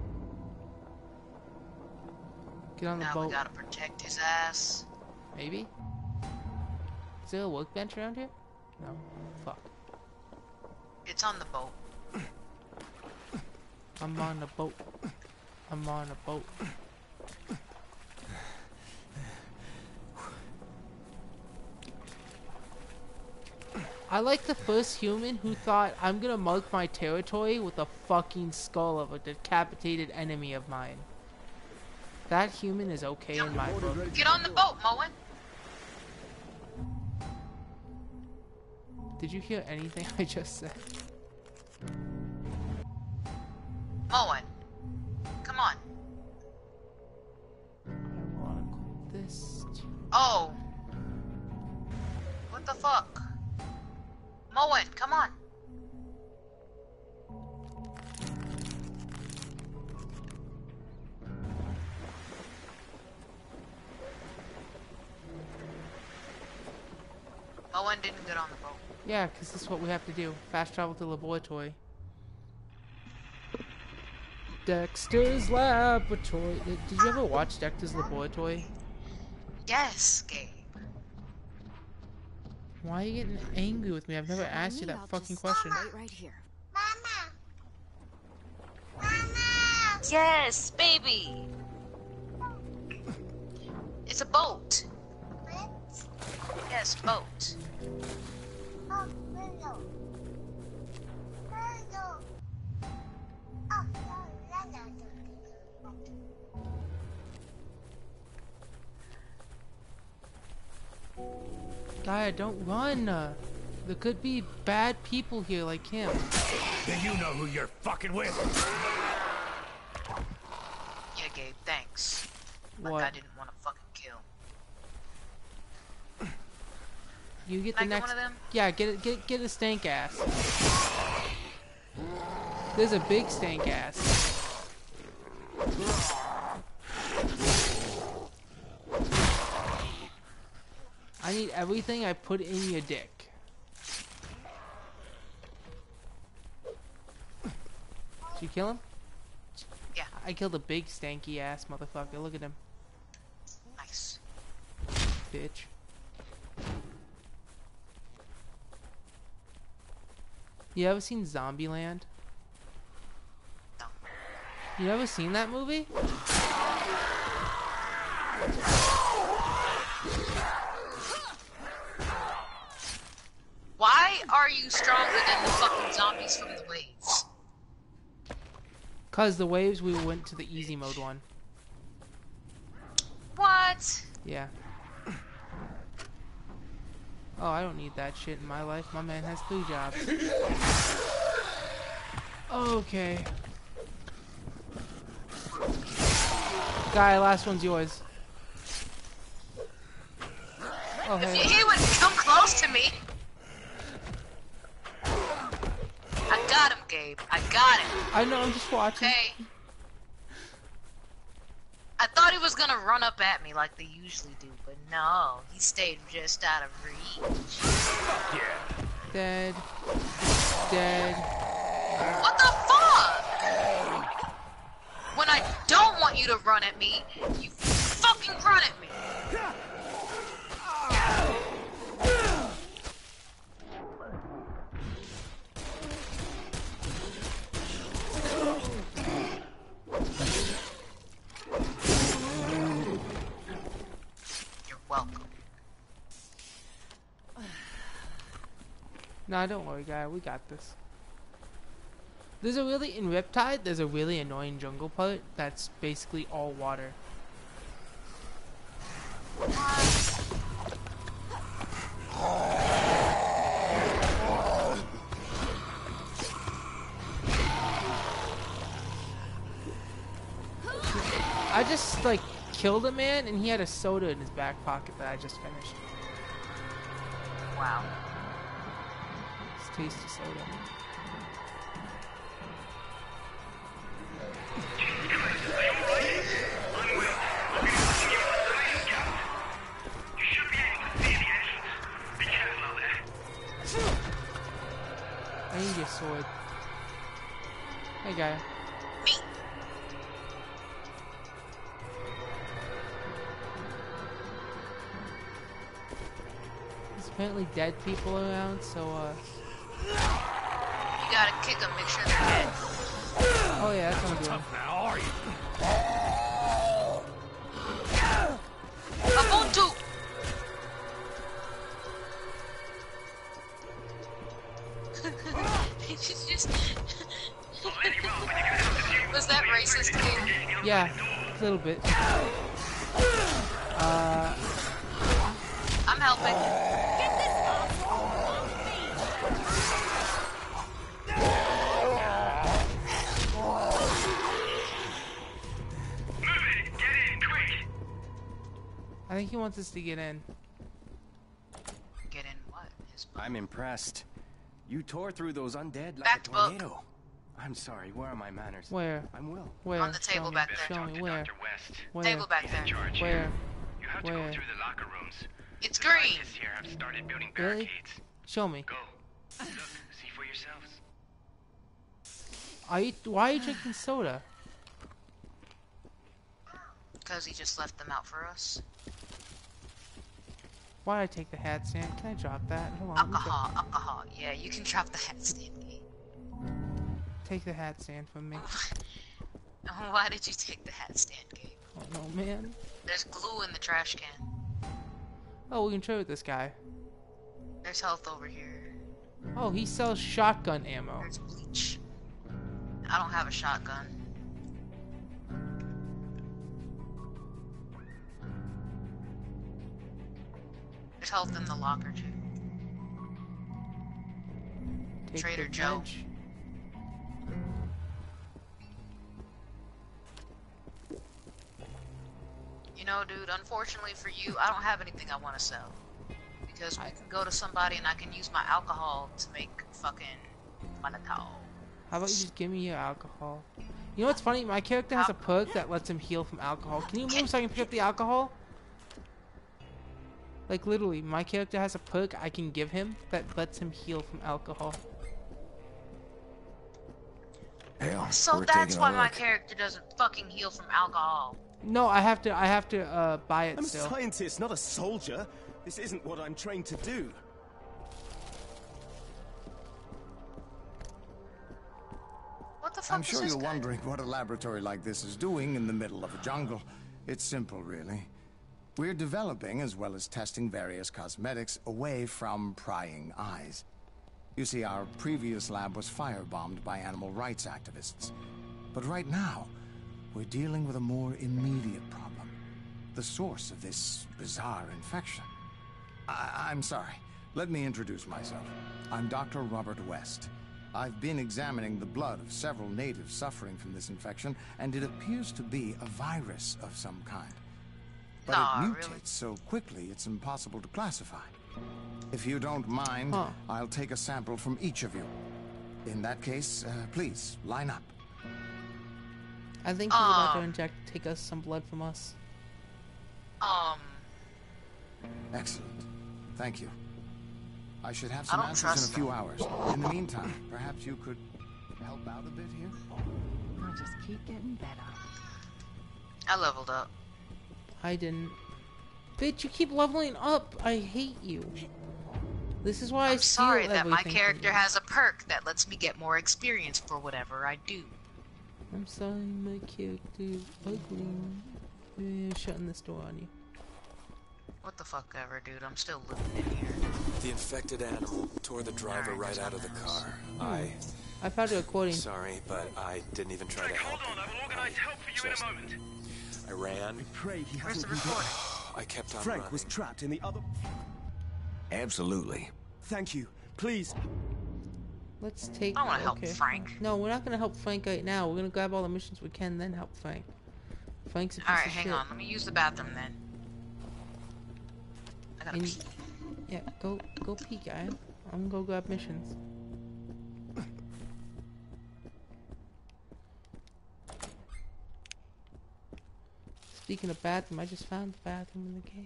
Get on the Now boat. we gotta protect his ass. Maybe? Is there a workbench around here? No. Fuck. It's on the boat. I'm on the boat. I'm on a boat. I like the first human who thought, I'm gonna mark my territory with a fucking skull of a decapitated enemy of mine. That human is okay in my book. Get on the boat, Moen. Did you hear anything I just said? Moen. Come on. I wanna quit this. Oh. What the fuck? Moen, come on. Moen didn't get on the boat. Yeah, because this is what we have to do. Fast travel to the laboratory. Dexter's Laboratory. Did did you ever watch Dexter's Laboratory? Yes, Gabe. Why are you getting angry with me? I've never asked you that fucking question. Wait right here. Mama. Mama. Yes, baby. It's a boat. What? Yes, boat. Oh, window. Window. Oh, no, no, no, no. Gaia, don't run. Uh, there could be bad people here like him. Do you know who you're fucking with? Yeah, Gabe, thanks. Like What? I didn't want to fucking kill. You get Can the I get next. one of them? Yeah, get it. Get get a stank ass. There's a big stank ass. I need everything I put in your dick. Did you kill him? Yeah. I killed a big stanky ass motherfucker. Look at him, Nice. bitch. You ever seen Zombieland? No. You ever seen that movie? Why are you stronger than the fucking zombies from the waves? Cause the waves, we went to the easy mode one. What? Yeah. Oh, I don't need that shit in my life. My man has three jobs. Okay. Guy, last one's yours. Oh, If hey. he would come close to me. I got him, Gabe. I got him. I know, I'm just watching. Okay. I thought he was gonna run up at me like they usually do, but no, he stayed just out of reach. Fuck yeah. Dead. Dead. What the fuck? When I don't want you to run at me, you fucking run at me. You're welcome. Nah, don't worry, guy. We got this. There's a really in Riptide. There's a really annoying jungle part that's basically all water. I just like killed a man and he had a soda in his back pocket that I just finished. Wow. It's tasty soda. I need your sword. Hey, guy. Me. There's apparently dead people around, so, uh... You gotta kick them, make sure they're dead. Oh, yeah, that's what I'm doing. Tough now, are you? Ubuntu! It's just... Was that racist, kid? Yeah, a little bit. Uh... I'm helping. Get this asshole off Move it! Get in, quick! I think he wants us to get in. Get in what? His butt. I'm impressed. You tore through those undead like Back a book. tornado. I'm sorry, where are my manners? Where? I'm Will. Where? On the table Show me. back there. Show me. Where? Where? Table back there. Where? You have to Where? go through the locker rooms. It's green. Scientists here have started building Really? barricades. Show me. Go. Look, see for yourselves. Are you, why are you drinking soda? Because he just left them out for us. Why did I take the hat stand? Can I drop that? Hold on. let me drop- Alcohol, alcohol. Yeah, you can drop the hat stand. Take the hat stand from me. Why did you take the hat stand, Gabe? Oh no, man. There's glue in the trash can. Oh, we can trade with this guy. There's health over here. Oh, he sells shotgun ammo. There's bleach. I don't have a shotgun. There's health in the locker too. Take Trader the Joe. veg. You know, dude, unfortunately for you, I don't have anything I want to sell. Because we can go to somebody and I can use my alcohol to make fucking Molotov. How about you just give me your alcohol? You know what's funny? My character has a perk that lets him heal from alcohol. Can you move so I can pick up the alcohol? Like literally, my character has a perk I can give him that lets him heal from alcohol. Hell, So we're that's taking a why my look. character doesn't fucking heal from alcohol. No, I have to. I have to uh, buy it I'm a still. scientist, not a soldier. This isn't what I'm trained to do. What the fuck I'm is sure this you're guy? wondering what a laboratory like this is doing in the middle of a jungle. It's simple, really. We're developing as well as testing various cosmetics away from prying eyes. You see, our previous lab was firebombed by animal rights activists. But right now, we're dealing with a more immediate problem. The source of this bizarre infection. I I'm sorry. Let me introduce myself. I'm Doctor Robert West. I've been examining the blood of several natives suffering from this infection, and it appears to be a virus of some kind. But Nah, it mutates really? so quickly it's impossible to classify. If you don't mind, Huh. I'll take a sample from each of you. In that case, uh, please, line up. I think he's about to Um. inject, take us some blood from us. Um. Excellent. Thank you. I should have I some don't answers in a trust few them. hours. In the meantime, perhaps you could help out a bit here? I'll just keep getting better. I leveled up. I didn't. Bitch, you keep leveling up. I hate you. This is why I I'm steal sorry that my everything from character you. has a perk that lets me get more experience for whatever I do. I'm sorry, my character's ugly. Yeah, shutting this door on you. What the fuck ever, dude. I'm still looting in here. The infected animal tore the driver Alright, right there's out of the nothing car. Hmm. I... I found a recording. Sorry, but I didn't even try to help him. I will organize help for you in a moment. I ran. Pray he Where's hasn't the been recording? I kept on Frank running. was trapped in the other... Absolutely. Thank you. Please. Let's take. I want to okay. help Frank. No, we're not gonna help Frank right now. We're gonna grab all the missions we can, then help Frank. Frank's a piece Alright, of hang shit. on. Let me use the bathroom then. I gotta And- pee. Yeah, go go pee, guy. I'm gonna go grab missions. Speaking of bathroom, I just found the bathroom in the game.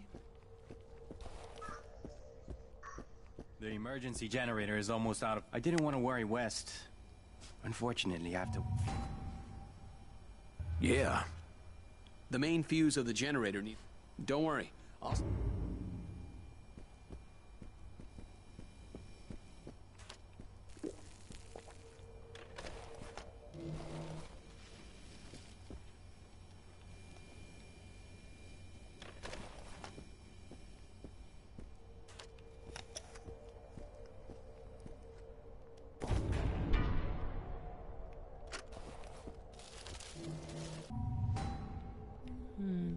The emergency generator is almost out of... I didn't want to worry West. Unfortunately, I have to... Yeah. The main fuse of the generator need... Don't worry. I'll... Hmm.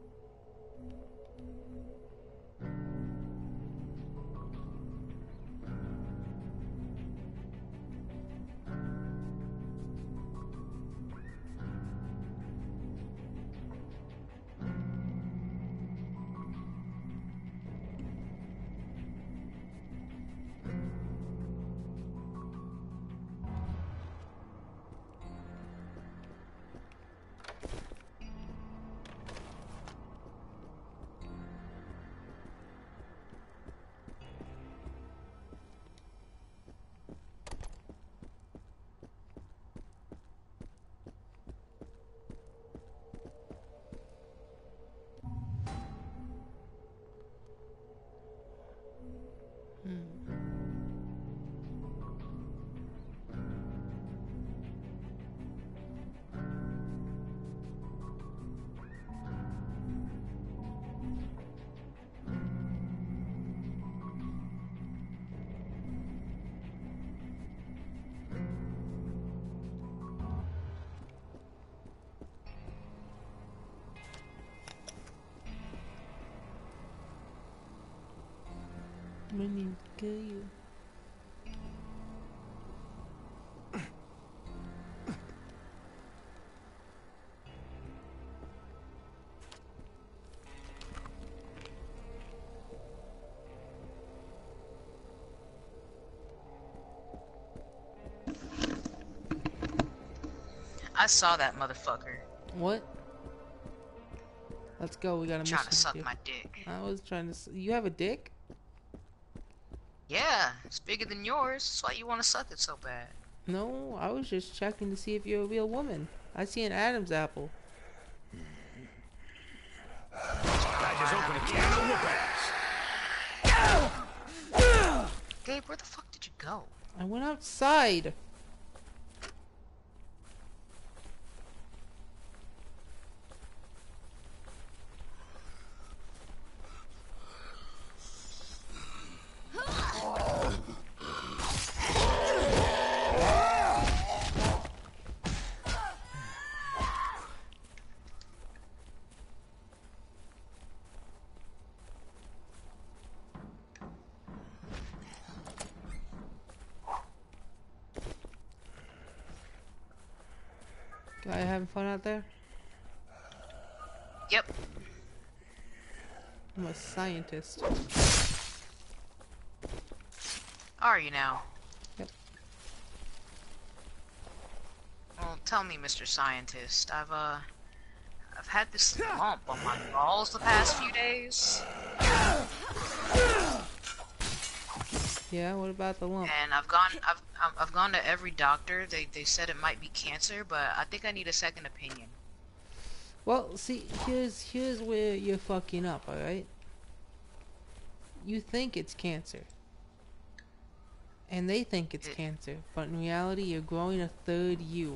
I need to kill you. I saw that motherfucker. What? Let's go. We got a mission Trying to suck do. my dick. I was trying to. S you have a dick? Yeah, it's bigger than yours. That's why you want to suck it so bad. No, I was just checking to see if you're a real woman. I see an Adam's apple. I just opened a can of whoop-ass. Gabe, where the fuck did you go? I went outside. Guy having fun out there? Yep. I'm a scientist. Are you now? Yep. Well, tell me, Mister Scientist. I've uh, I've had this lump on my balls the past few days. Yeah, what about the lump? And I've gone, I've, I've I've gone to every doctor. They they said it might be cancer, but I think I need a second opinion. Well, see, here's here's where you're fucking up, alright? You think it's cancer. And they think it's it, cancer, but in reality, you're growing a third you.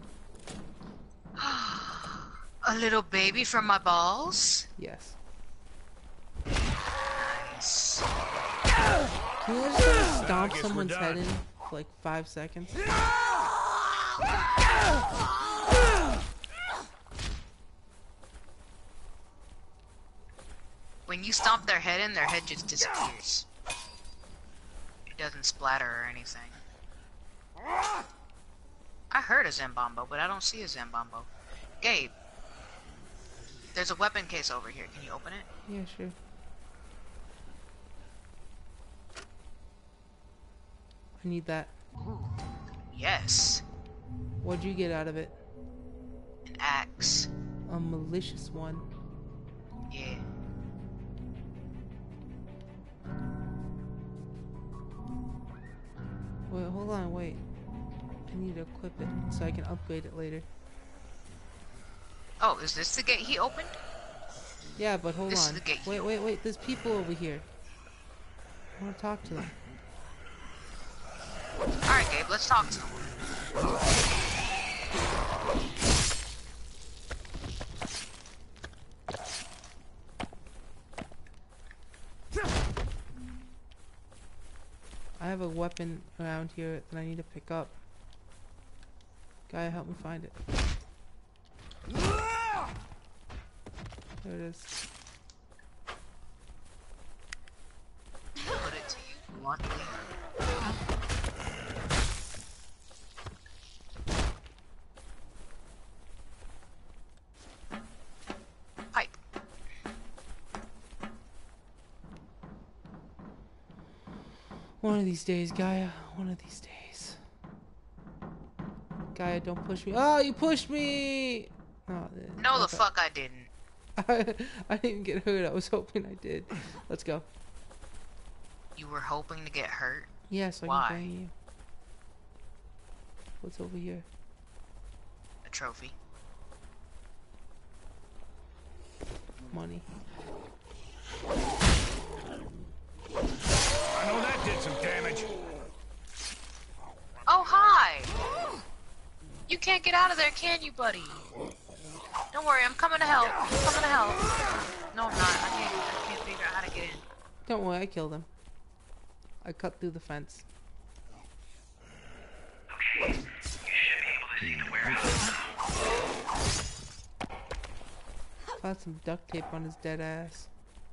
A little baby from my balls? Yes. Nice. Can you just uh, stomp someone's head in for like five seconds? When you stomp their head in, their head just disappears. It doesn't splatter or anything. I heard a Zambombo, but I don't see a Zambombo. Gabe, there's a weapon case over here. Can you open it? Yeah, sure. I need that. Ooh, yes. What'd you get out of it? An axe. A malicious one. Yeah. Wait, hold on, wait. I need to equip it so I can upgrade it later. Oh, is this the gate he opened? Yeah, but hold this on. Is the gate wait, wait, wait. There's people over here. I want to talk to them. Alright, Gabe, let's talk to them. I have a weapon around here that I need to pick up. Guy, help me find it. There it is. Put it to you bluntly. Pipe. One of these days, Gaia. One of these days. Gaia, don't push me. Oh, you pushed me! Oh, no, the fuck I didn't. I, I didn't get hurt. I was hoping I did. Let's go. You were hoping to get hurt? Yes, I Why? can bang you. What's over here? A trophy. Money. I know that did some damage. Oh, hi! You can't get out of there, can you, buddy? Don't worry, I'm coming to help. I'm coming to help. No, I'm not. I can't, I can't figure out how to get in. Don't worry, I killed him. I cut through the fence. Okay, you should be able to see the warehouse now. Got some duct tape on his dead ass.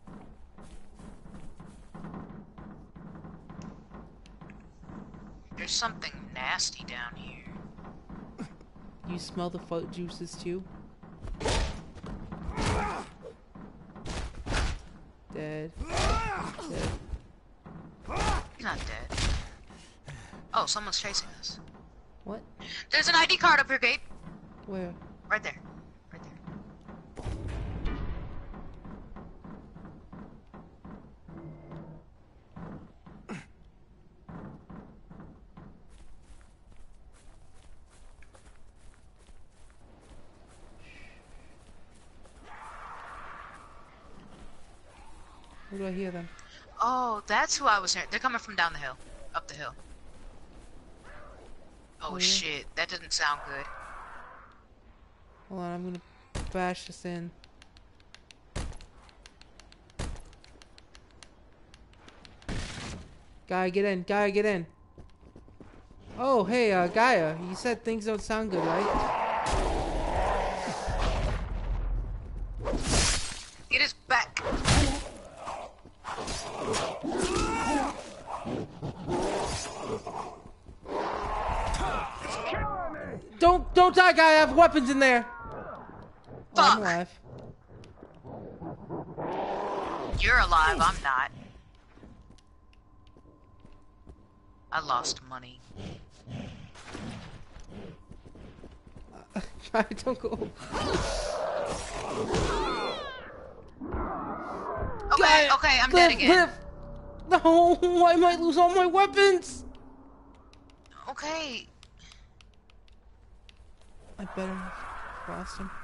There's something nasty down here. You smell the fruit juices too? Dead. Dead. He's not dead. Oh, someone's chasing us. What? There's an I D card up here, Gabe. Where? Right there. Right there. Where do I hear them? Oh, that's who I was hearing. They're coming from down the hill. Up the hill. Oh, Oh, yeah? shit. That doesn't sound good. Hold on, I'm gonna bash this in. Gaia, get in. Gaia, get in. Oh, hey, uh, Gaia. You said things don't sound good, right? Get his back. Don't, don't die, Gaia. I have weapons in there. Oh, I'm alive. You're alive, I'm not. I lost money. I don't go. Okay, okay, I'm dead again. Live. No, I might lose all my weapons. Okay. I better have lost him.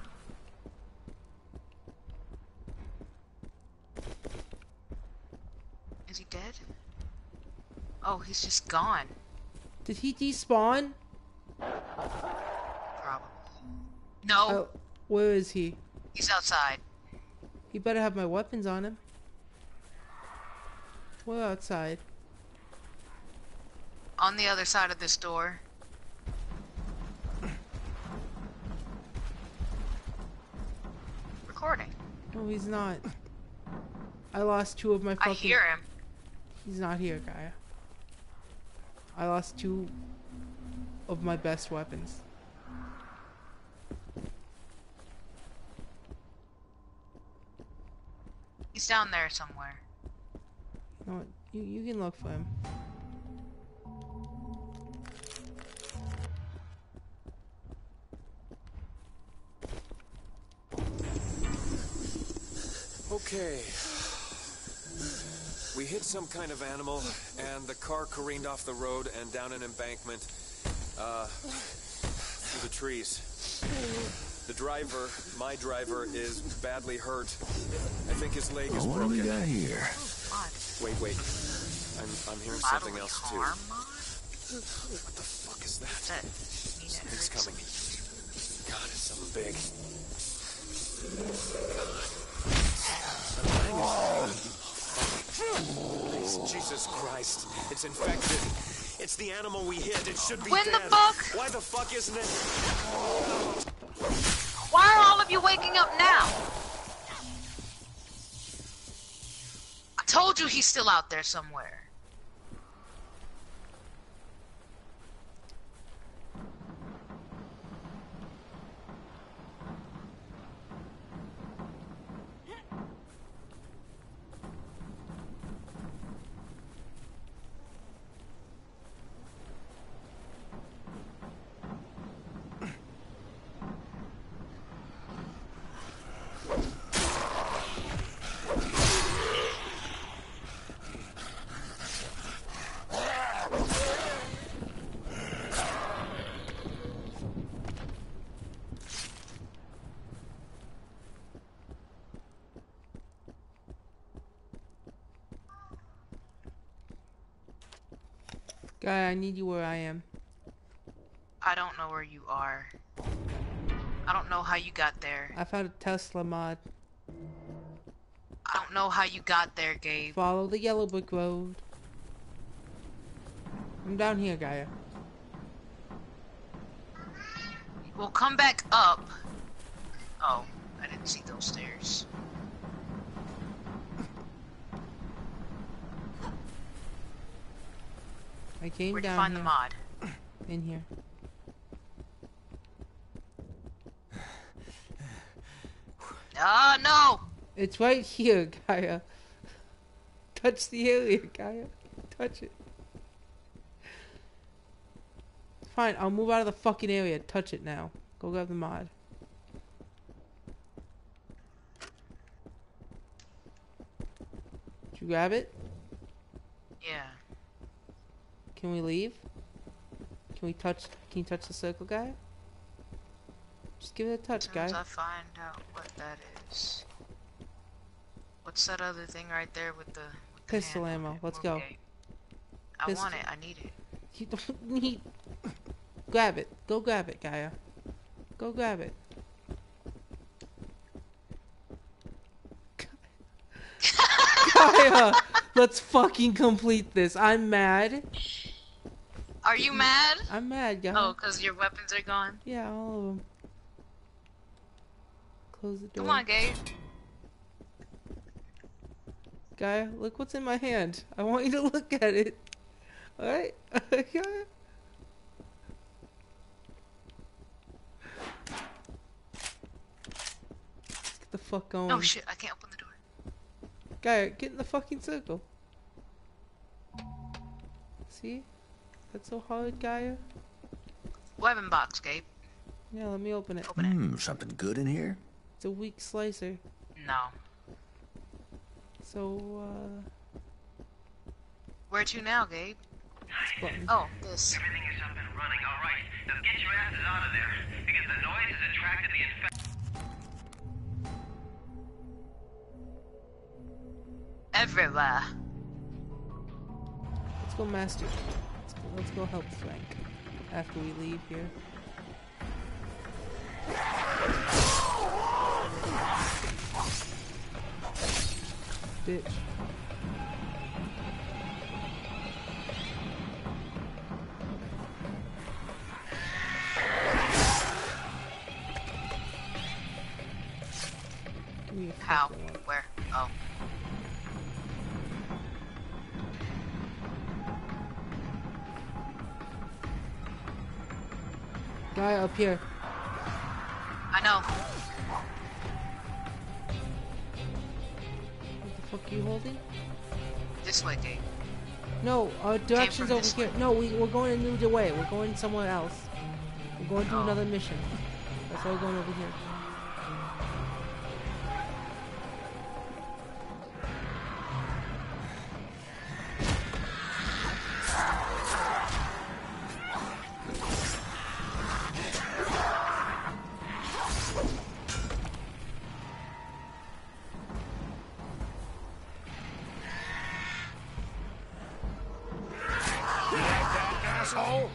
Is he dead? Oh, he's just gone. Did he despawn? Probably. No. Oh, where is he? He's outside. He better have my weapons on him. We're outside. On the other side of this door. Recording. No, he's not. I lost two of my fucking... I hear him. He's not here, Gaia. I lost two of my best weapons. He's down there somewhere. You know what? You, you can look for him. Okay. We hit some kind of animal, and the car careened off the road and down an embankment, uh, through the trees. The driver, my driver, is badly hurt. I think his leg is Well, what broken. do we got here? Wait, wait. I'm, I'm hearing something else too. What the fuck is that? that Something's coming. God, it's something big. God. Jesus Christ. It's infected. It's the animal we hit. It should be when dead. the fuck? Why the fuck isn't it? Why are all of you waking up now? I told you he's still out there somewhere. Guy, I need you where I am. I don't know where you are. I don't know how you got there. I found a Tesla mod. I don't know how you got there, Gabe. Follow the yellow brick road. I'm down here, Gaia. Well, come back up. Oh, I didn't see those stairs. I came Where'd you down find here. the mod? In here. Ah, no! It's right here, Gaia. Touch the area, Gaia. Touch it. Fine, I'll move out of the fucking area. Touch it now. Go grab the mod. Did you grab it? Yeah. Can we leave? Can we touch? Can you touch the circle, guy? Just give it a touch, As soon guy. as I find out what that is. What's that other thing right there with the, with the Pistol hand on ammo. it? Let's Move go. gate. I Pistol. want it. I need it. You don't need. Grab it. Go grab it, Gaia. Go grab it. Gaia, let's fucking complete this. I'm mad. Are you mad? I'm mad, Gaia. Oh, because your weapons are gone? Yeah, all of them. Close the door. Come on, Gabe. Gaia, look what's in my hand. I want you to look at it. Alright? Gaia? Let's get the fuck going. Oh shit, I can't open the door. Gaia, get in the fucking circle. See? That's so hard, Gaia. Weapon box, Gabe. Yeah, let me open it. Hmm, something good in here? It's a weak slicer. No. So, uh... Where to now, Gabe? button. Oh, this. Everything is up and running. All right. Now get your asses out of there, because the noise has attracted the infect. Everywhere. Let's go master. Let's go, let's go help Frank after we leave here. Bitch. How? Where? Oh. Guy up here. I know. What the fuck are you holding? This way, Gabe. No, our direction's from over this here. No, we, we're going a new way. We're going somewhere else. We're going to do Oh. another mission. That's why we're going over here. Asshole!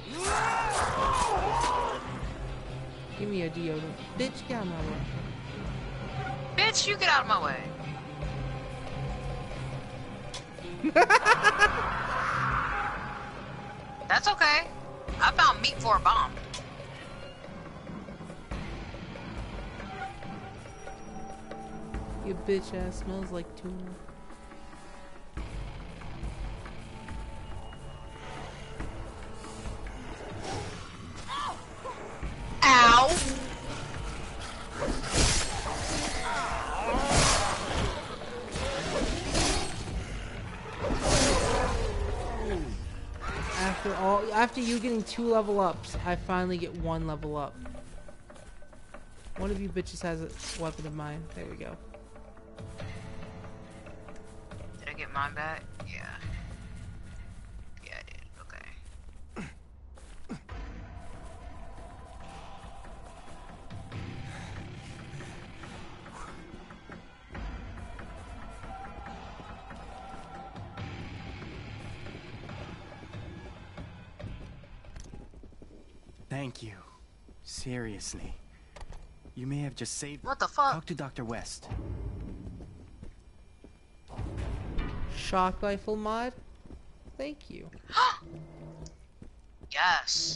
Give me a deodorant. Bitch, get out of my way. Bitch, you get out of my way. That's okay. I found meat for a bomb. Your bitch ass smells like tuna. Ow! After all, after you getting two level ups, I finally get one level up. One of you bitches has a weapon of mine. There we go. Did I get mine back? Yeah. Yeah, I did. Okay. Thank you. Seriously. You may have just saved... What the fuck? Talk to Doctor West. Shock rifle mod? Thank you. Yes.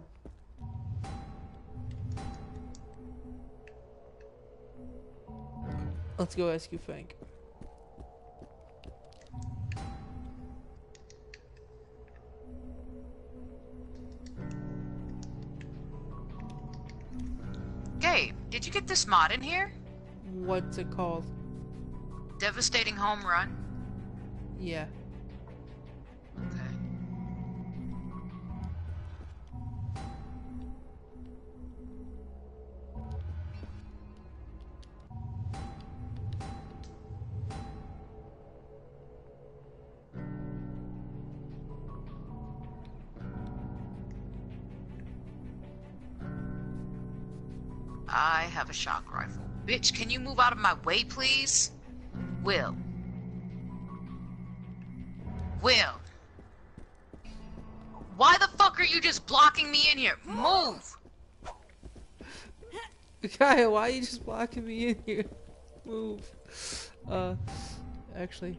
Let's go rescue Frank. Gabe, did you get this mod in here? What's it called? Devastating home run. Yeah. Okay. I have a shock rifle. Bitch, can you move out of my way, please? Will. Will. Why the fuck are you just blocking me in here? Move! Kaya, why are you just blocking me in here? Move. Uh, actually.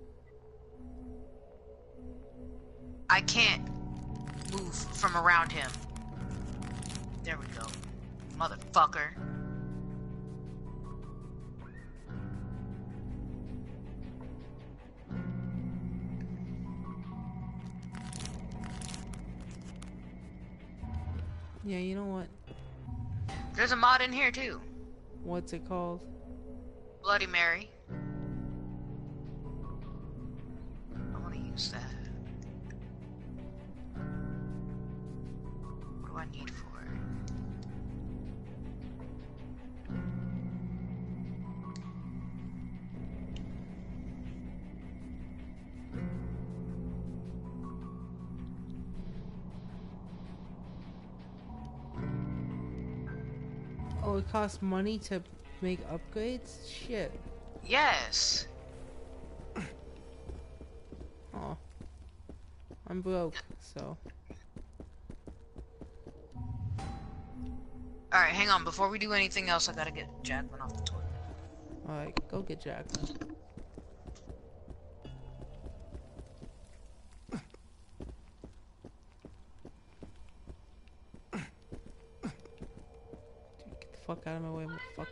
I can't move from around him. There we go. Motherfucker. Yeah, you know what? There's a mod in here too. What's it called? Bloody Mary. I want to use that. What do I need for it? Oh, it costs money to make upgrades? Shit. Yes. Oh. I'm broke, so. Alright, hang on. Before we do anything else, I gotta get Jacqueline off the toilet. Alright, go get Jacqueline. Dude, get the fuck out of my way, motherfucker.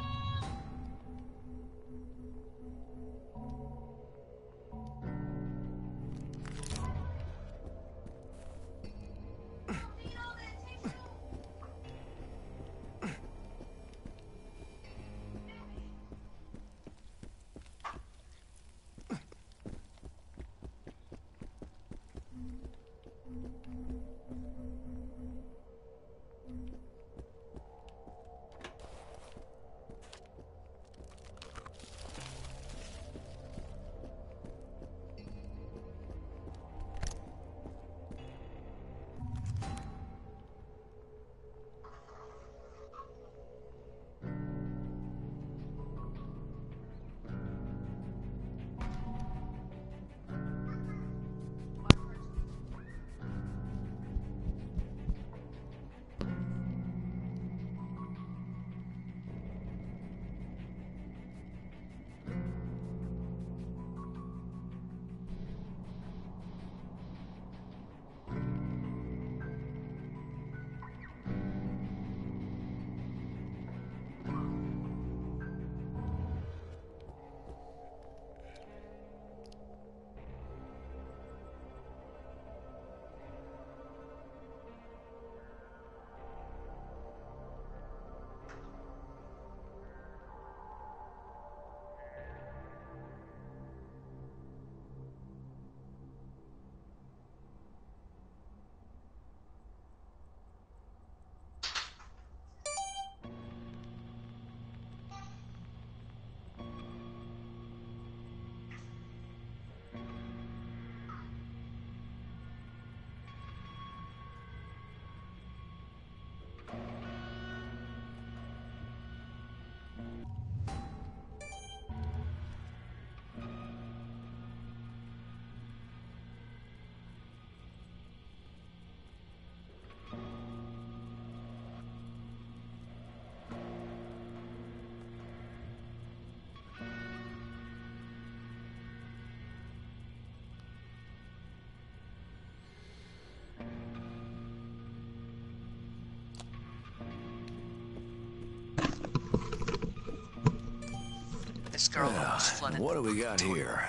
This girl Yeah, almost flooded. what do we got here?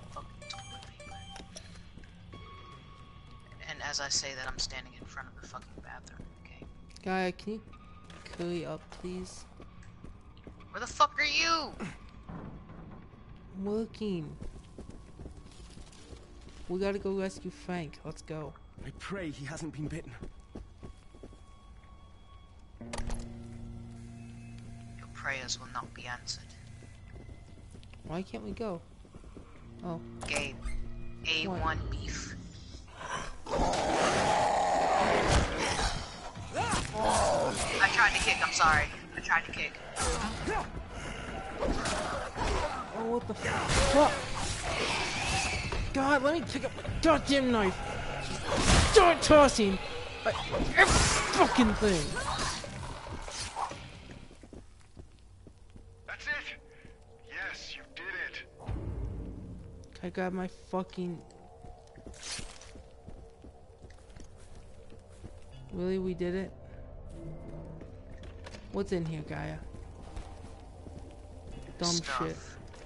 And as I say that, I'm standing in front of the fucking bathroom, okay? Guy, can you curry up, please? Where the fuck are you? I'm working. We gotta go rescue Frank. Let's go. I pray he hasn't been bitten. Your prayers will not be answered. Why can't we go? Oh. Gabe, A one what? Beef. I tried to kick, I'm sorry. I tried to kick. Oh, what the fuck? God, let me pick up my goddamn knife. Start tossing like every fucking thing. That's it. Yes, you did it. Can I grab my fucking... Really, we did it? What's in here, Gaia? Dumb Stuff. shit.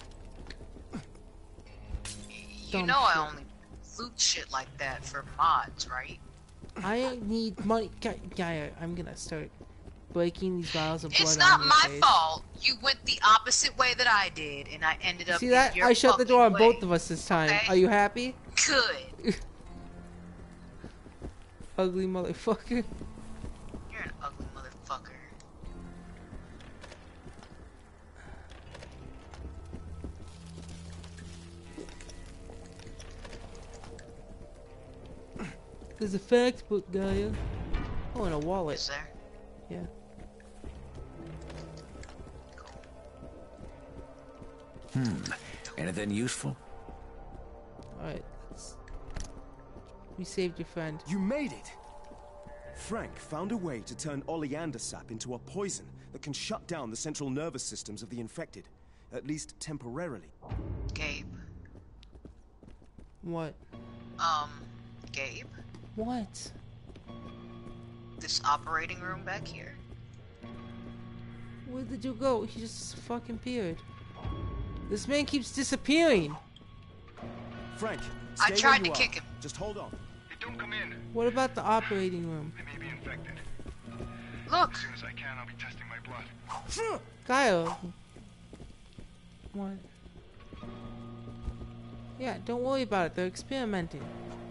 You Dumb know shit. I only loot shit like that for mods, right? I need money. Ga Gaia, I'm gonna start breaking these vials of blood. It's not on your my face. fault. You went the opposite way that I did, and I ended up See in that? your I shut the door on way. both of us this time. Okay? Are you happy? Good. Ugly motherfucker. You're an ugly motherfucker. There's a fact book, Gaia. Oh, and a wallet. Is there? Yeah. Hmm. Anything useful? Alright. We saved your friend. You made it! Frank found a way to turn oleander sap into a poison that can shut down the central nervous systems of the infected, at least temporarily. Gabe. What? Um, Gabe? What? This operating room back here. Where did you go? He just fucking appeared. This man keeps disappearing. Frank, I stay tried where to you are. kick him. Just hold on. Hey, don't come in. What about the operating room? I may be infected. Look. As soon as I can, I'll be testing my blood. Kyle. What? Yeah, don't worry about it. They're experimenting.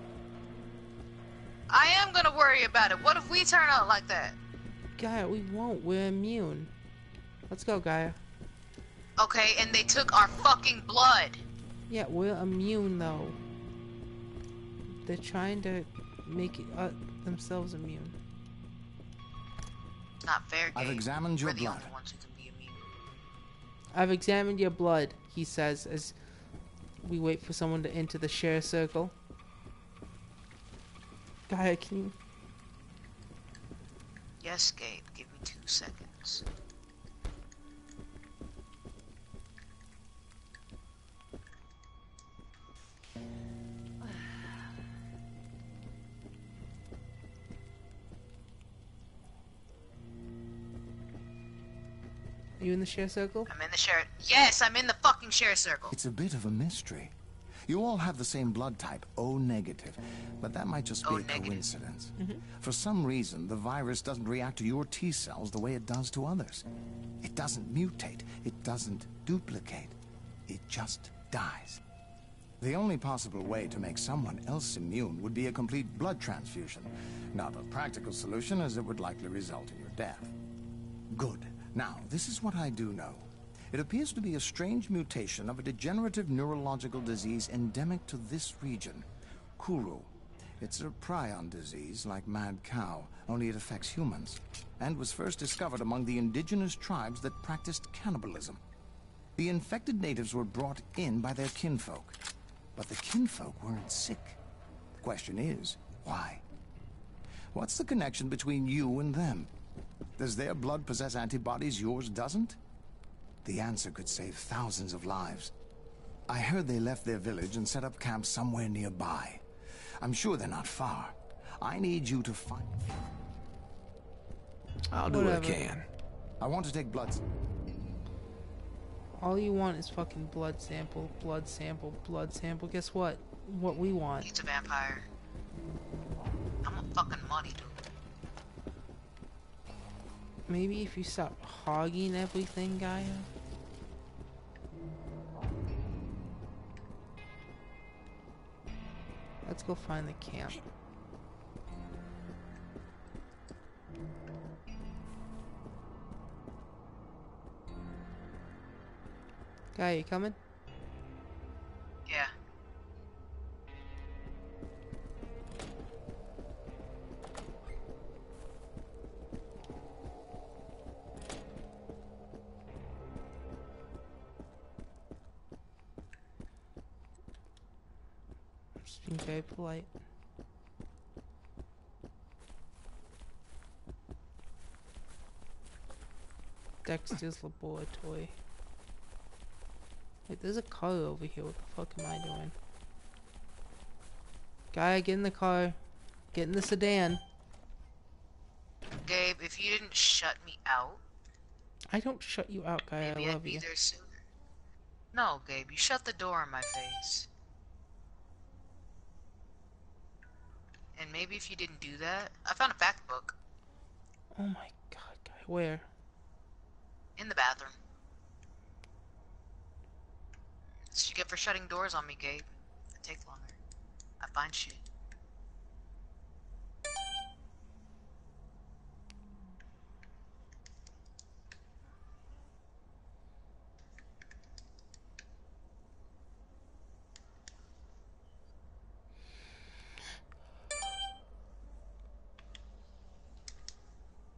I am gonna worry about it. What if we turn out like that? Gaia, we won't. We're immune. Let's go, Gaia. Okay, and they took our fucking blood. Yeah, we're immune, though. They're trying to make it, uh, themselves immune. Not fair, Gabe. I've examined your We're the blood. only ones who can be immune. I've examined your blood, he says, as we wait for someone to enter the share circle. Gaia, can you... Yes, Gabe. Give me two seconds. Are you in the share circle? I'm in the share... Yes, I'm in the fucking share circle. It's a bit of a mystery. You all have the same blood type, O negative, but that might just be O a negative. coincidence. Mm-hmm. For some reason, the virus doesn't react to your T cells the way it does to others. It doesn't mutate, it doesn't duplicate, it just dies. The only possible way to make someone else immune would be a complete blood transfusion. Not a practical solution, as it would likely result in your death. Good. Now, this is what I do know. It appears to be a strange mutation of a degenerative neurological disease endemic to this region, Kuru. It's a prion disease like mad cow, only it affects humans, and was first discovered among the indigenous tribes that practiced cannibalism. The infected natives were brought in by their kinfolk, but the kinfolk weren't sick. The question is, why? What's the connection between you and them? Does their blood possess antibodies yours doesn't? The answer could save thousands of lives. I heard they left their village and set up camp somewhere nearby. I'm sure they're not far. I need you to find... I'll do Whatever. what I can. I want to take blood... All you want is fucking blood sample, blood sample, blood sample. Guess what? What we want. He's a vampire. I'm a fucking money dude. Maybe if you stop hogging everything, Gaia. Let's go find the camp. Gaia, you coming? Yeah. Just being very polite. Dexter's laboratory. Wait, there's a car over here. What the fuck am I doing? Gaia, get in the car. Get in the sedan. Gabe, if you didn't shut me out, I don't shut you out, Gaia. maybe I I'd love be you. there sooner. No, Gabe, you shut the door in my face. And maybe if you didn't do that, I found a fact book Oh my god, Gaia. Where? in the bathroom. That's what you get for shutting doors on me, Gabe. It takes longer. I find shit.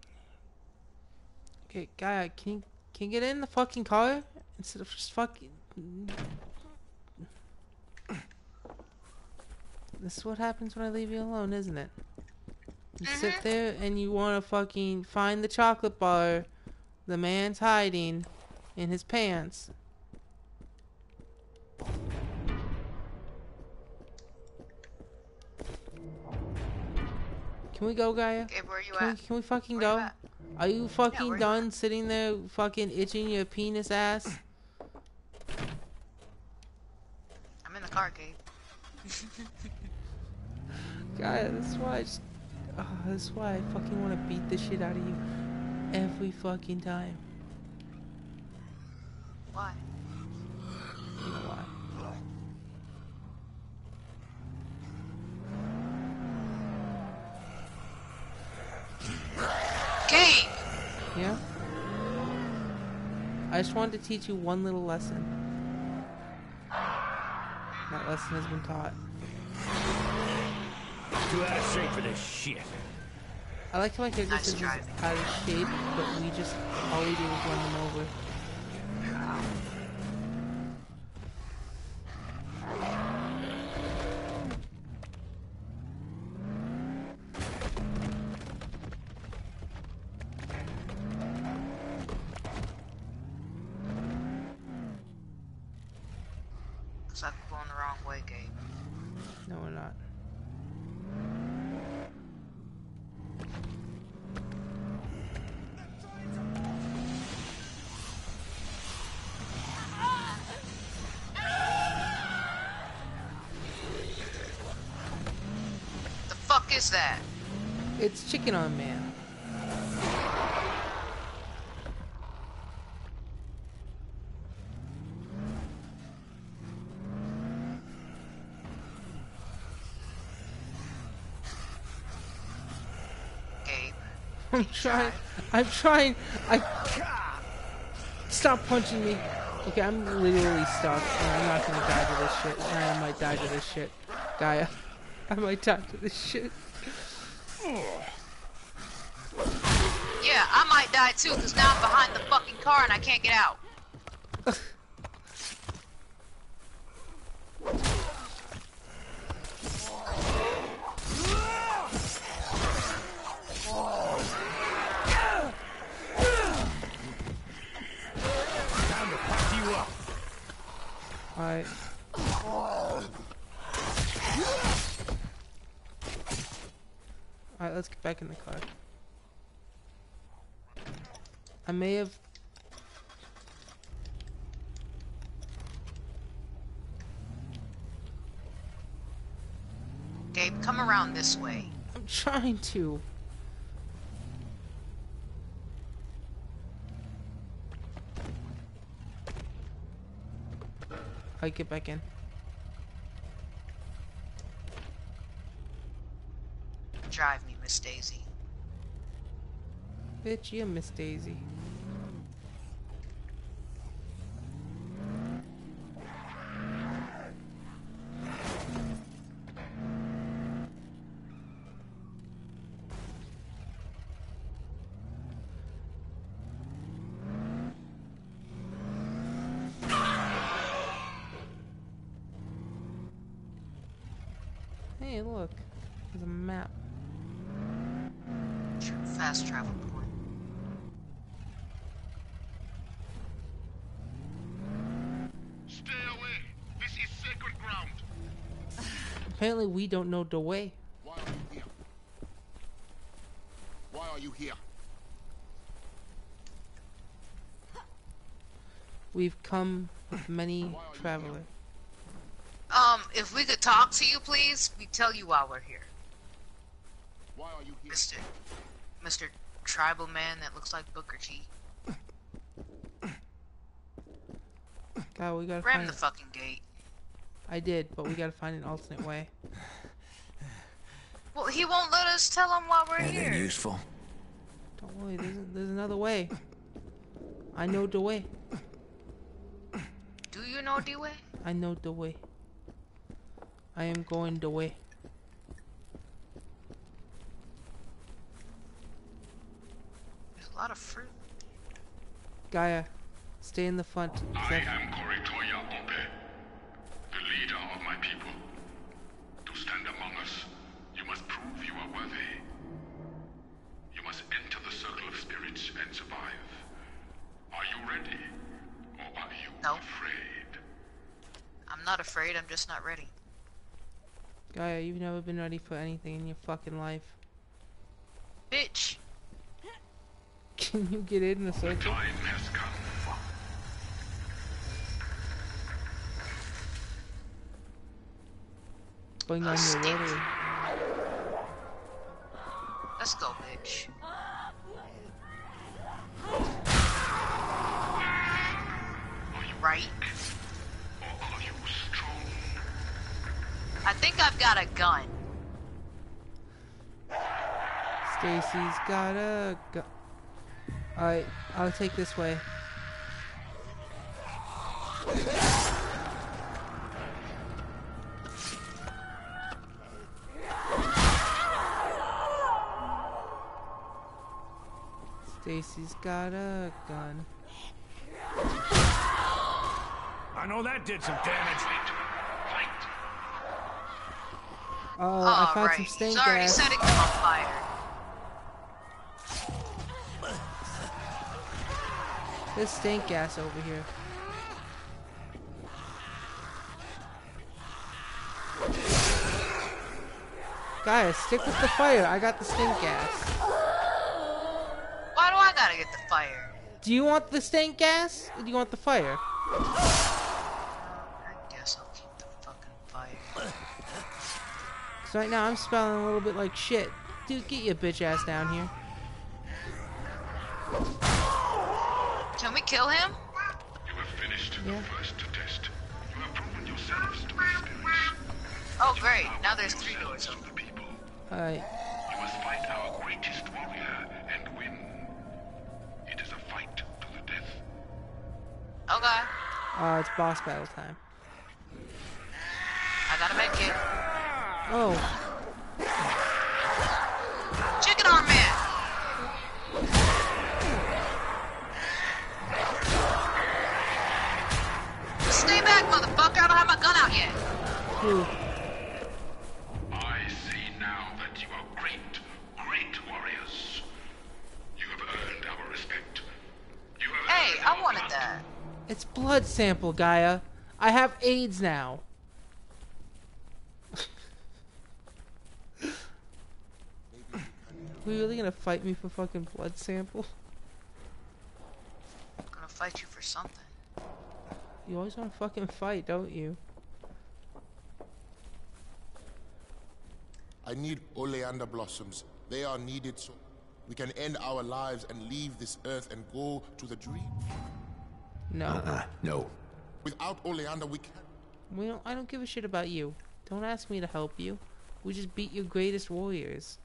Okay, Gaia, can you can you get in the fucking car instead of just fucking This is what happens when I leave you alone, isn't it? You Mm-hmm. sit there and you want to fucking find the chocolate bar the man's hiding in his pants. Can we go, Gaia? Okay, where you Can at? we, can we fucking Where you go? at? Are you fucking where you done sitting there fucking itching your penis ass? I'm in the car, Gabe. Gaia, that's why I just, oh, that's why I fucking want to beat the shit out of you every fucking time. Why? You know why? Gabe! Yeah? I just wanted to teach you one little lesson. That lesson has been taught. Too out of shape for this shit. I like how my character Nice says he's driving. out of shape, but we just, all we do is run them over. Looks like we're going the wrong way, Gabe. No, we're not. The fuck is that? It's Chicken on Man. Gabe. I'm trying. I'm trying. I. Stop punching me. Okay, I'm literally stuck, and I'm not gonna die to this shit. And I might die to this shit. Gaia. I might die to this shit. Yeah, I might die too, because now I'm behind the fucking car and I can't get out. Time to fuck you up. Alright. Alright, let's get back in the car. I may have... Gabe, come around this way. I'm trying to. I get back in. Drive me, Miss Daisy. Bitch, you Miss Daisy. Hey, look. There's a map. Fast travel point. Stay away. This is sacred ground. Apparently we don't know the way. Why are you here? Why are you here? We've come with many travelers. Um, if we could talk to you, please, we tell you why we're here. Why are you here? Mister Mister Tribal Man that looks like Booker T. God, we gotta Ram find the fucking gate. I did, but we gotta find an alternate way. Well, he won't let us tell him why we're Anything here. useful? Don't worry, there's, there's another way. I know the way. Do you know the way? I know the way. I am going the way. There's a lot of fruit. Gaia, stay in the front. I am Corey Toya I'm not afraid, I'm just not ready. Gaia, you've never been ready for anything in your fucking life. Bitch! Can you get in the circle? Time has come. Bring on your rotary. Let's go, bitch. Right? Are you strong? I think I've got a gun. Stacy's got a gun. Alright, I'll take this way. Stacy's got a gun. I know that did some damage. Oh, oh, I found right. some stink He's already gas. setting them on fire. There's stink gas over here. Guys, stick with the fire. I got the stink gas. Why do I gotta get the fire? Do you want the stink gas? Or do you want the fire? I guess I'll keep the fucking fire. So right now I'm smelling a little bit like shit. Dude, get your bitch ass down here. Can we kill him? You have finished Yeah. the first test. You have proven yourselves to be spirits. Oh great, now there's three doors open. Alright. You must fight our greatest warrior and win. It is a fight to the death. Okay. Uh, it's boss battle time. I got a med kit. Oh. Chicken arm man! Stay back, motherfucker! I don't have my gun out yet. Ooh. I see now that you are great, great warriors. You have earned our respect. You have Hey, earned I our wanted blood. that. It's blood sample, Gaia. I have AIDS now. We really gonna fight me for fucking blood sample? I'm gonna fight you for something. You always wanna fucking fight, don't you? I need oleander blossoms. They are needed so we can end our lives and leave this earth and go to the dream. No. Uh-uh, no. Without oleander, we can't. We don't, I don't give a shit about you. Don't ask me to help you. We just beat your greatest warriors.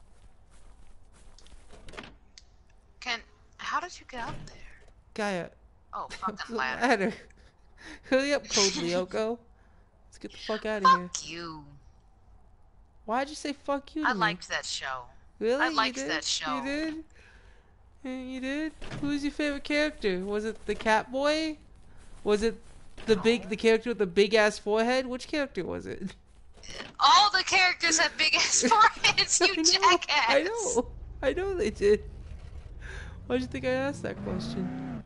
Can... How did you get up there? Gaia. Oh, What's fucking the ladder. matter? Hurry up, Code Lyoko. Let's get the fuck out of here. Fuck you. Why'd you say fuck you to I me? liked that show. Really? I You liked did? that show. You did? Yeah, you did? Who's your favorite character? Was it the cat boy? Was it the big, the character with the big ass forehead? Which character was it? All the characters have big ass foreheads, you jackass! I know. I know they did. Why'd you think I asked that question?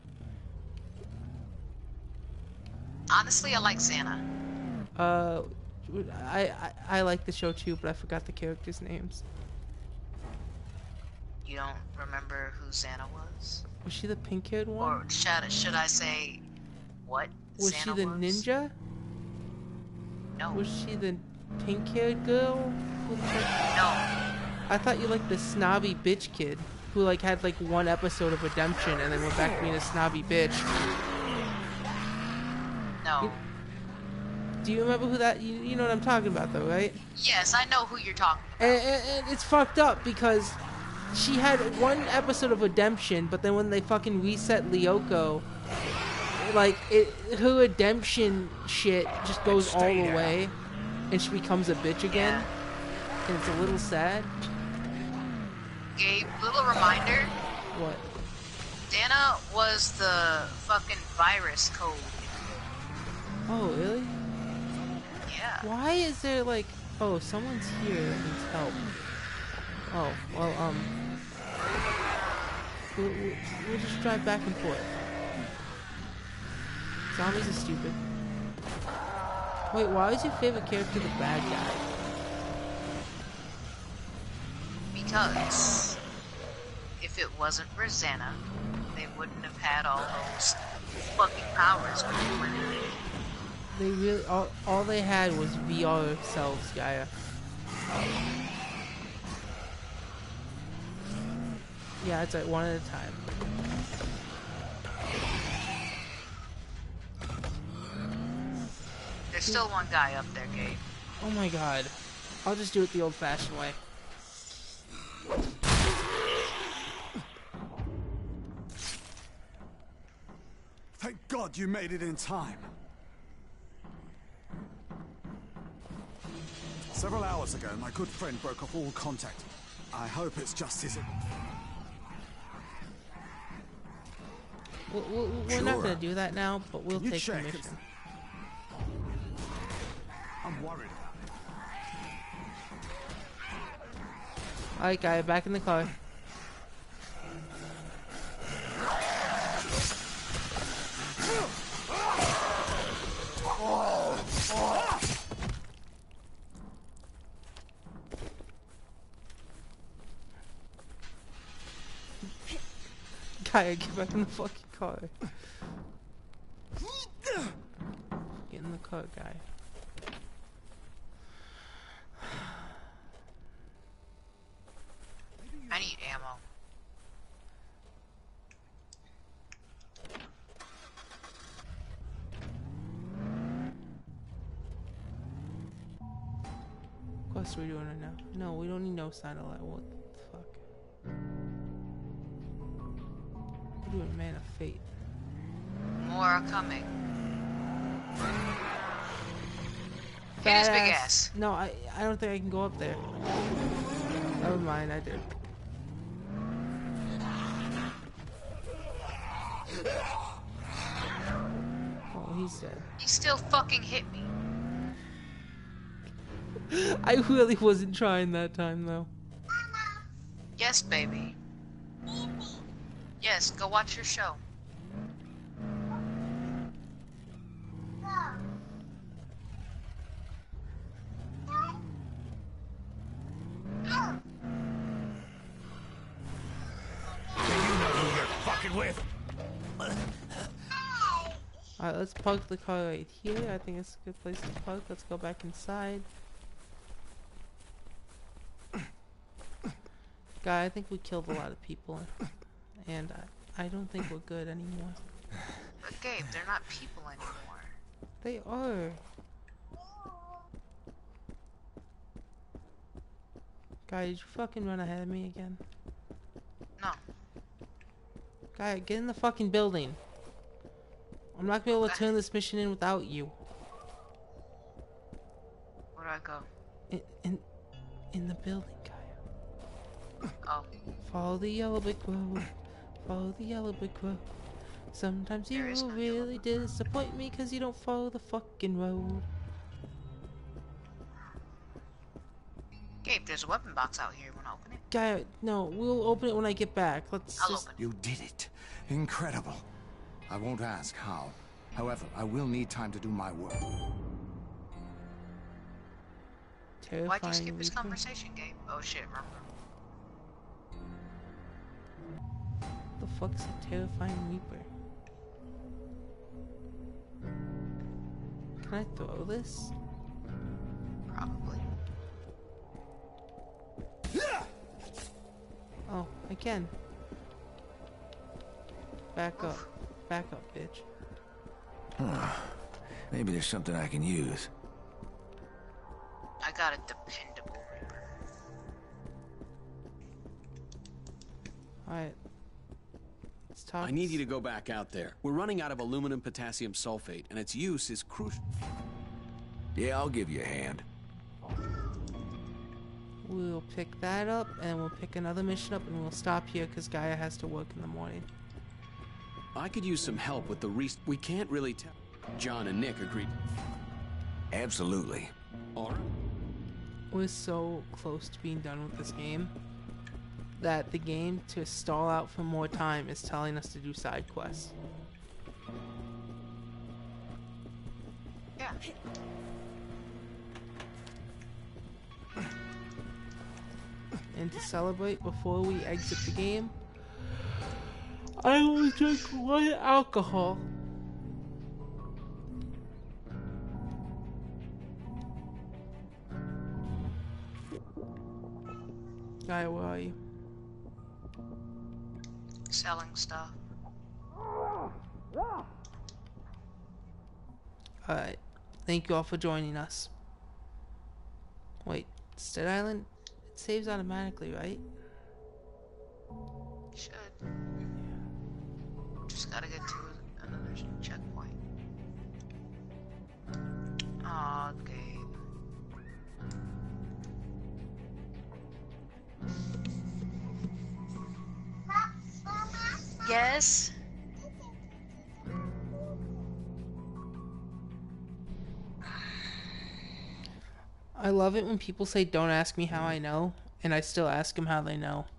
Honestly, I like Santa. Uh, I, I I like the show too, but I forgot the characters' names. You don't remember who Santa was? Was she the pink-haired one? Or should, should I say, what Was Santa she the was? ninja? No. Was she the pink-haired girl? Who looked like- No. I thought you liked the snobby bitch kid who like had like one episode of redemption and then went back to being a snobby bitch. No. You- do you remember who that? You, you know what I'm talking about, though, right? Yes, I know who you're talking about. And, and, and it's fucked up because she had one episode of redemption, but then when they fucking reset Lyoko, like it, her redemption shit just goes all Stay the down. way, and she becomes a bitch again, and it's a little sad. Gabe, little reminder. What? Dana was the fucking virus code. Oh, really? Yeah. Why is there like? Oh, someone's here that needs help. Oh, well, um, we'll, we'll, we'll just drive back and forth. Zombies are stupid. Wait, why is your favorite character the bad guy? Because if it wasn't Rosanna, they wouldn't have had all those fucking powers when they went in. They really all all they had was V R selves, Gaia. Yeah, it's like one at a time. There's still one guy up there, Gabe. Oh my god. I'll just do it the old-fashioned way. Thank God you made it in time. Several hours ago, my good friend broke off all contact. I hope it's just his... We'll, we'll, we're not gonna do that now, but we'll Can you take the check? mission. I'm worried. Alright, Gaia, back in the car. Gaia, get back in the fucking car. Get in the car, Gaia. I need ammo. Of course we're doing it now. No, we don't need no sign of light. What the fuck? We're doing Man of Fate. More are coming. Hit his big ass. No, I I don't think I can go up there. Never mind, I did. Oh, he's dead. He still fucking hit me. I really wasn't trying that time, though. Yes, baby. Yes, go watch your show. With. Alright, let's park the car right here. I think it's a good place to park. Let's go back inside. Guy, I think we killed a lot of people. And I, I don't think we're good anymore. But Gabe, they're not people anymore. They are. Guy, did you fucking run ahead of me again? No. Guy, get in the fucking building. I'm not gonna be able to Okay. turn this mission in without you. Where do I go? In in, in the building, Gaia. Oh. Follow the yellow brick road. Follow the yellow brick road. Sometimes you There is no really disappoint me because you don't follow the fucking road. Gabe, there's a weapon box out here. Wanna open it? Gaia, no, we'll open it when I get back. Let's I'll just. open You did it. Incredible. I won't ask how. However, I will need time to do my work. Terrifying. Why'd you skip this Reaper. conversation, Gabe? Oh shit, remember? The fuck's a terrifying Reaper? Can I throw this? Probably. Oh, I can. Back up. Back up, bitch. Huh. Maybe there's something I can use. I got a dependable Reaper. Alright. Let's talk. I need you to go back out there. We're running out of aluminum potassium sulfate, and its use is crucial. Yeah, I'll give you a hand. We'll pick that up, and we'll pick another mission up, and we'll stop here because Gaia has to work in the morning. I could use some help with the rest. We can't really tell. John and Nick agreed. Absolutely. All right. We're so close to being done with this game that the game, to stall out for more time, is telling us to do side quests. Yeah. And to celebrate before we exit the game, I will drink one alcohol. Guy, where are you? Selling stuff. Alright. Thank you all for joining us. Wait, Stead Island? It saves automatically, right? Should. Just gotta get to another checkpoint. Aw, Gabe. Yes? I love it when people say don't ask me how I know, and I still ask them how they know.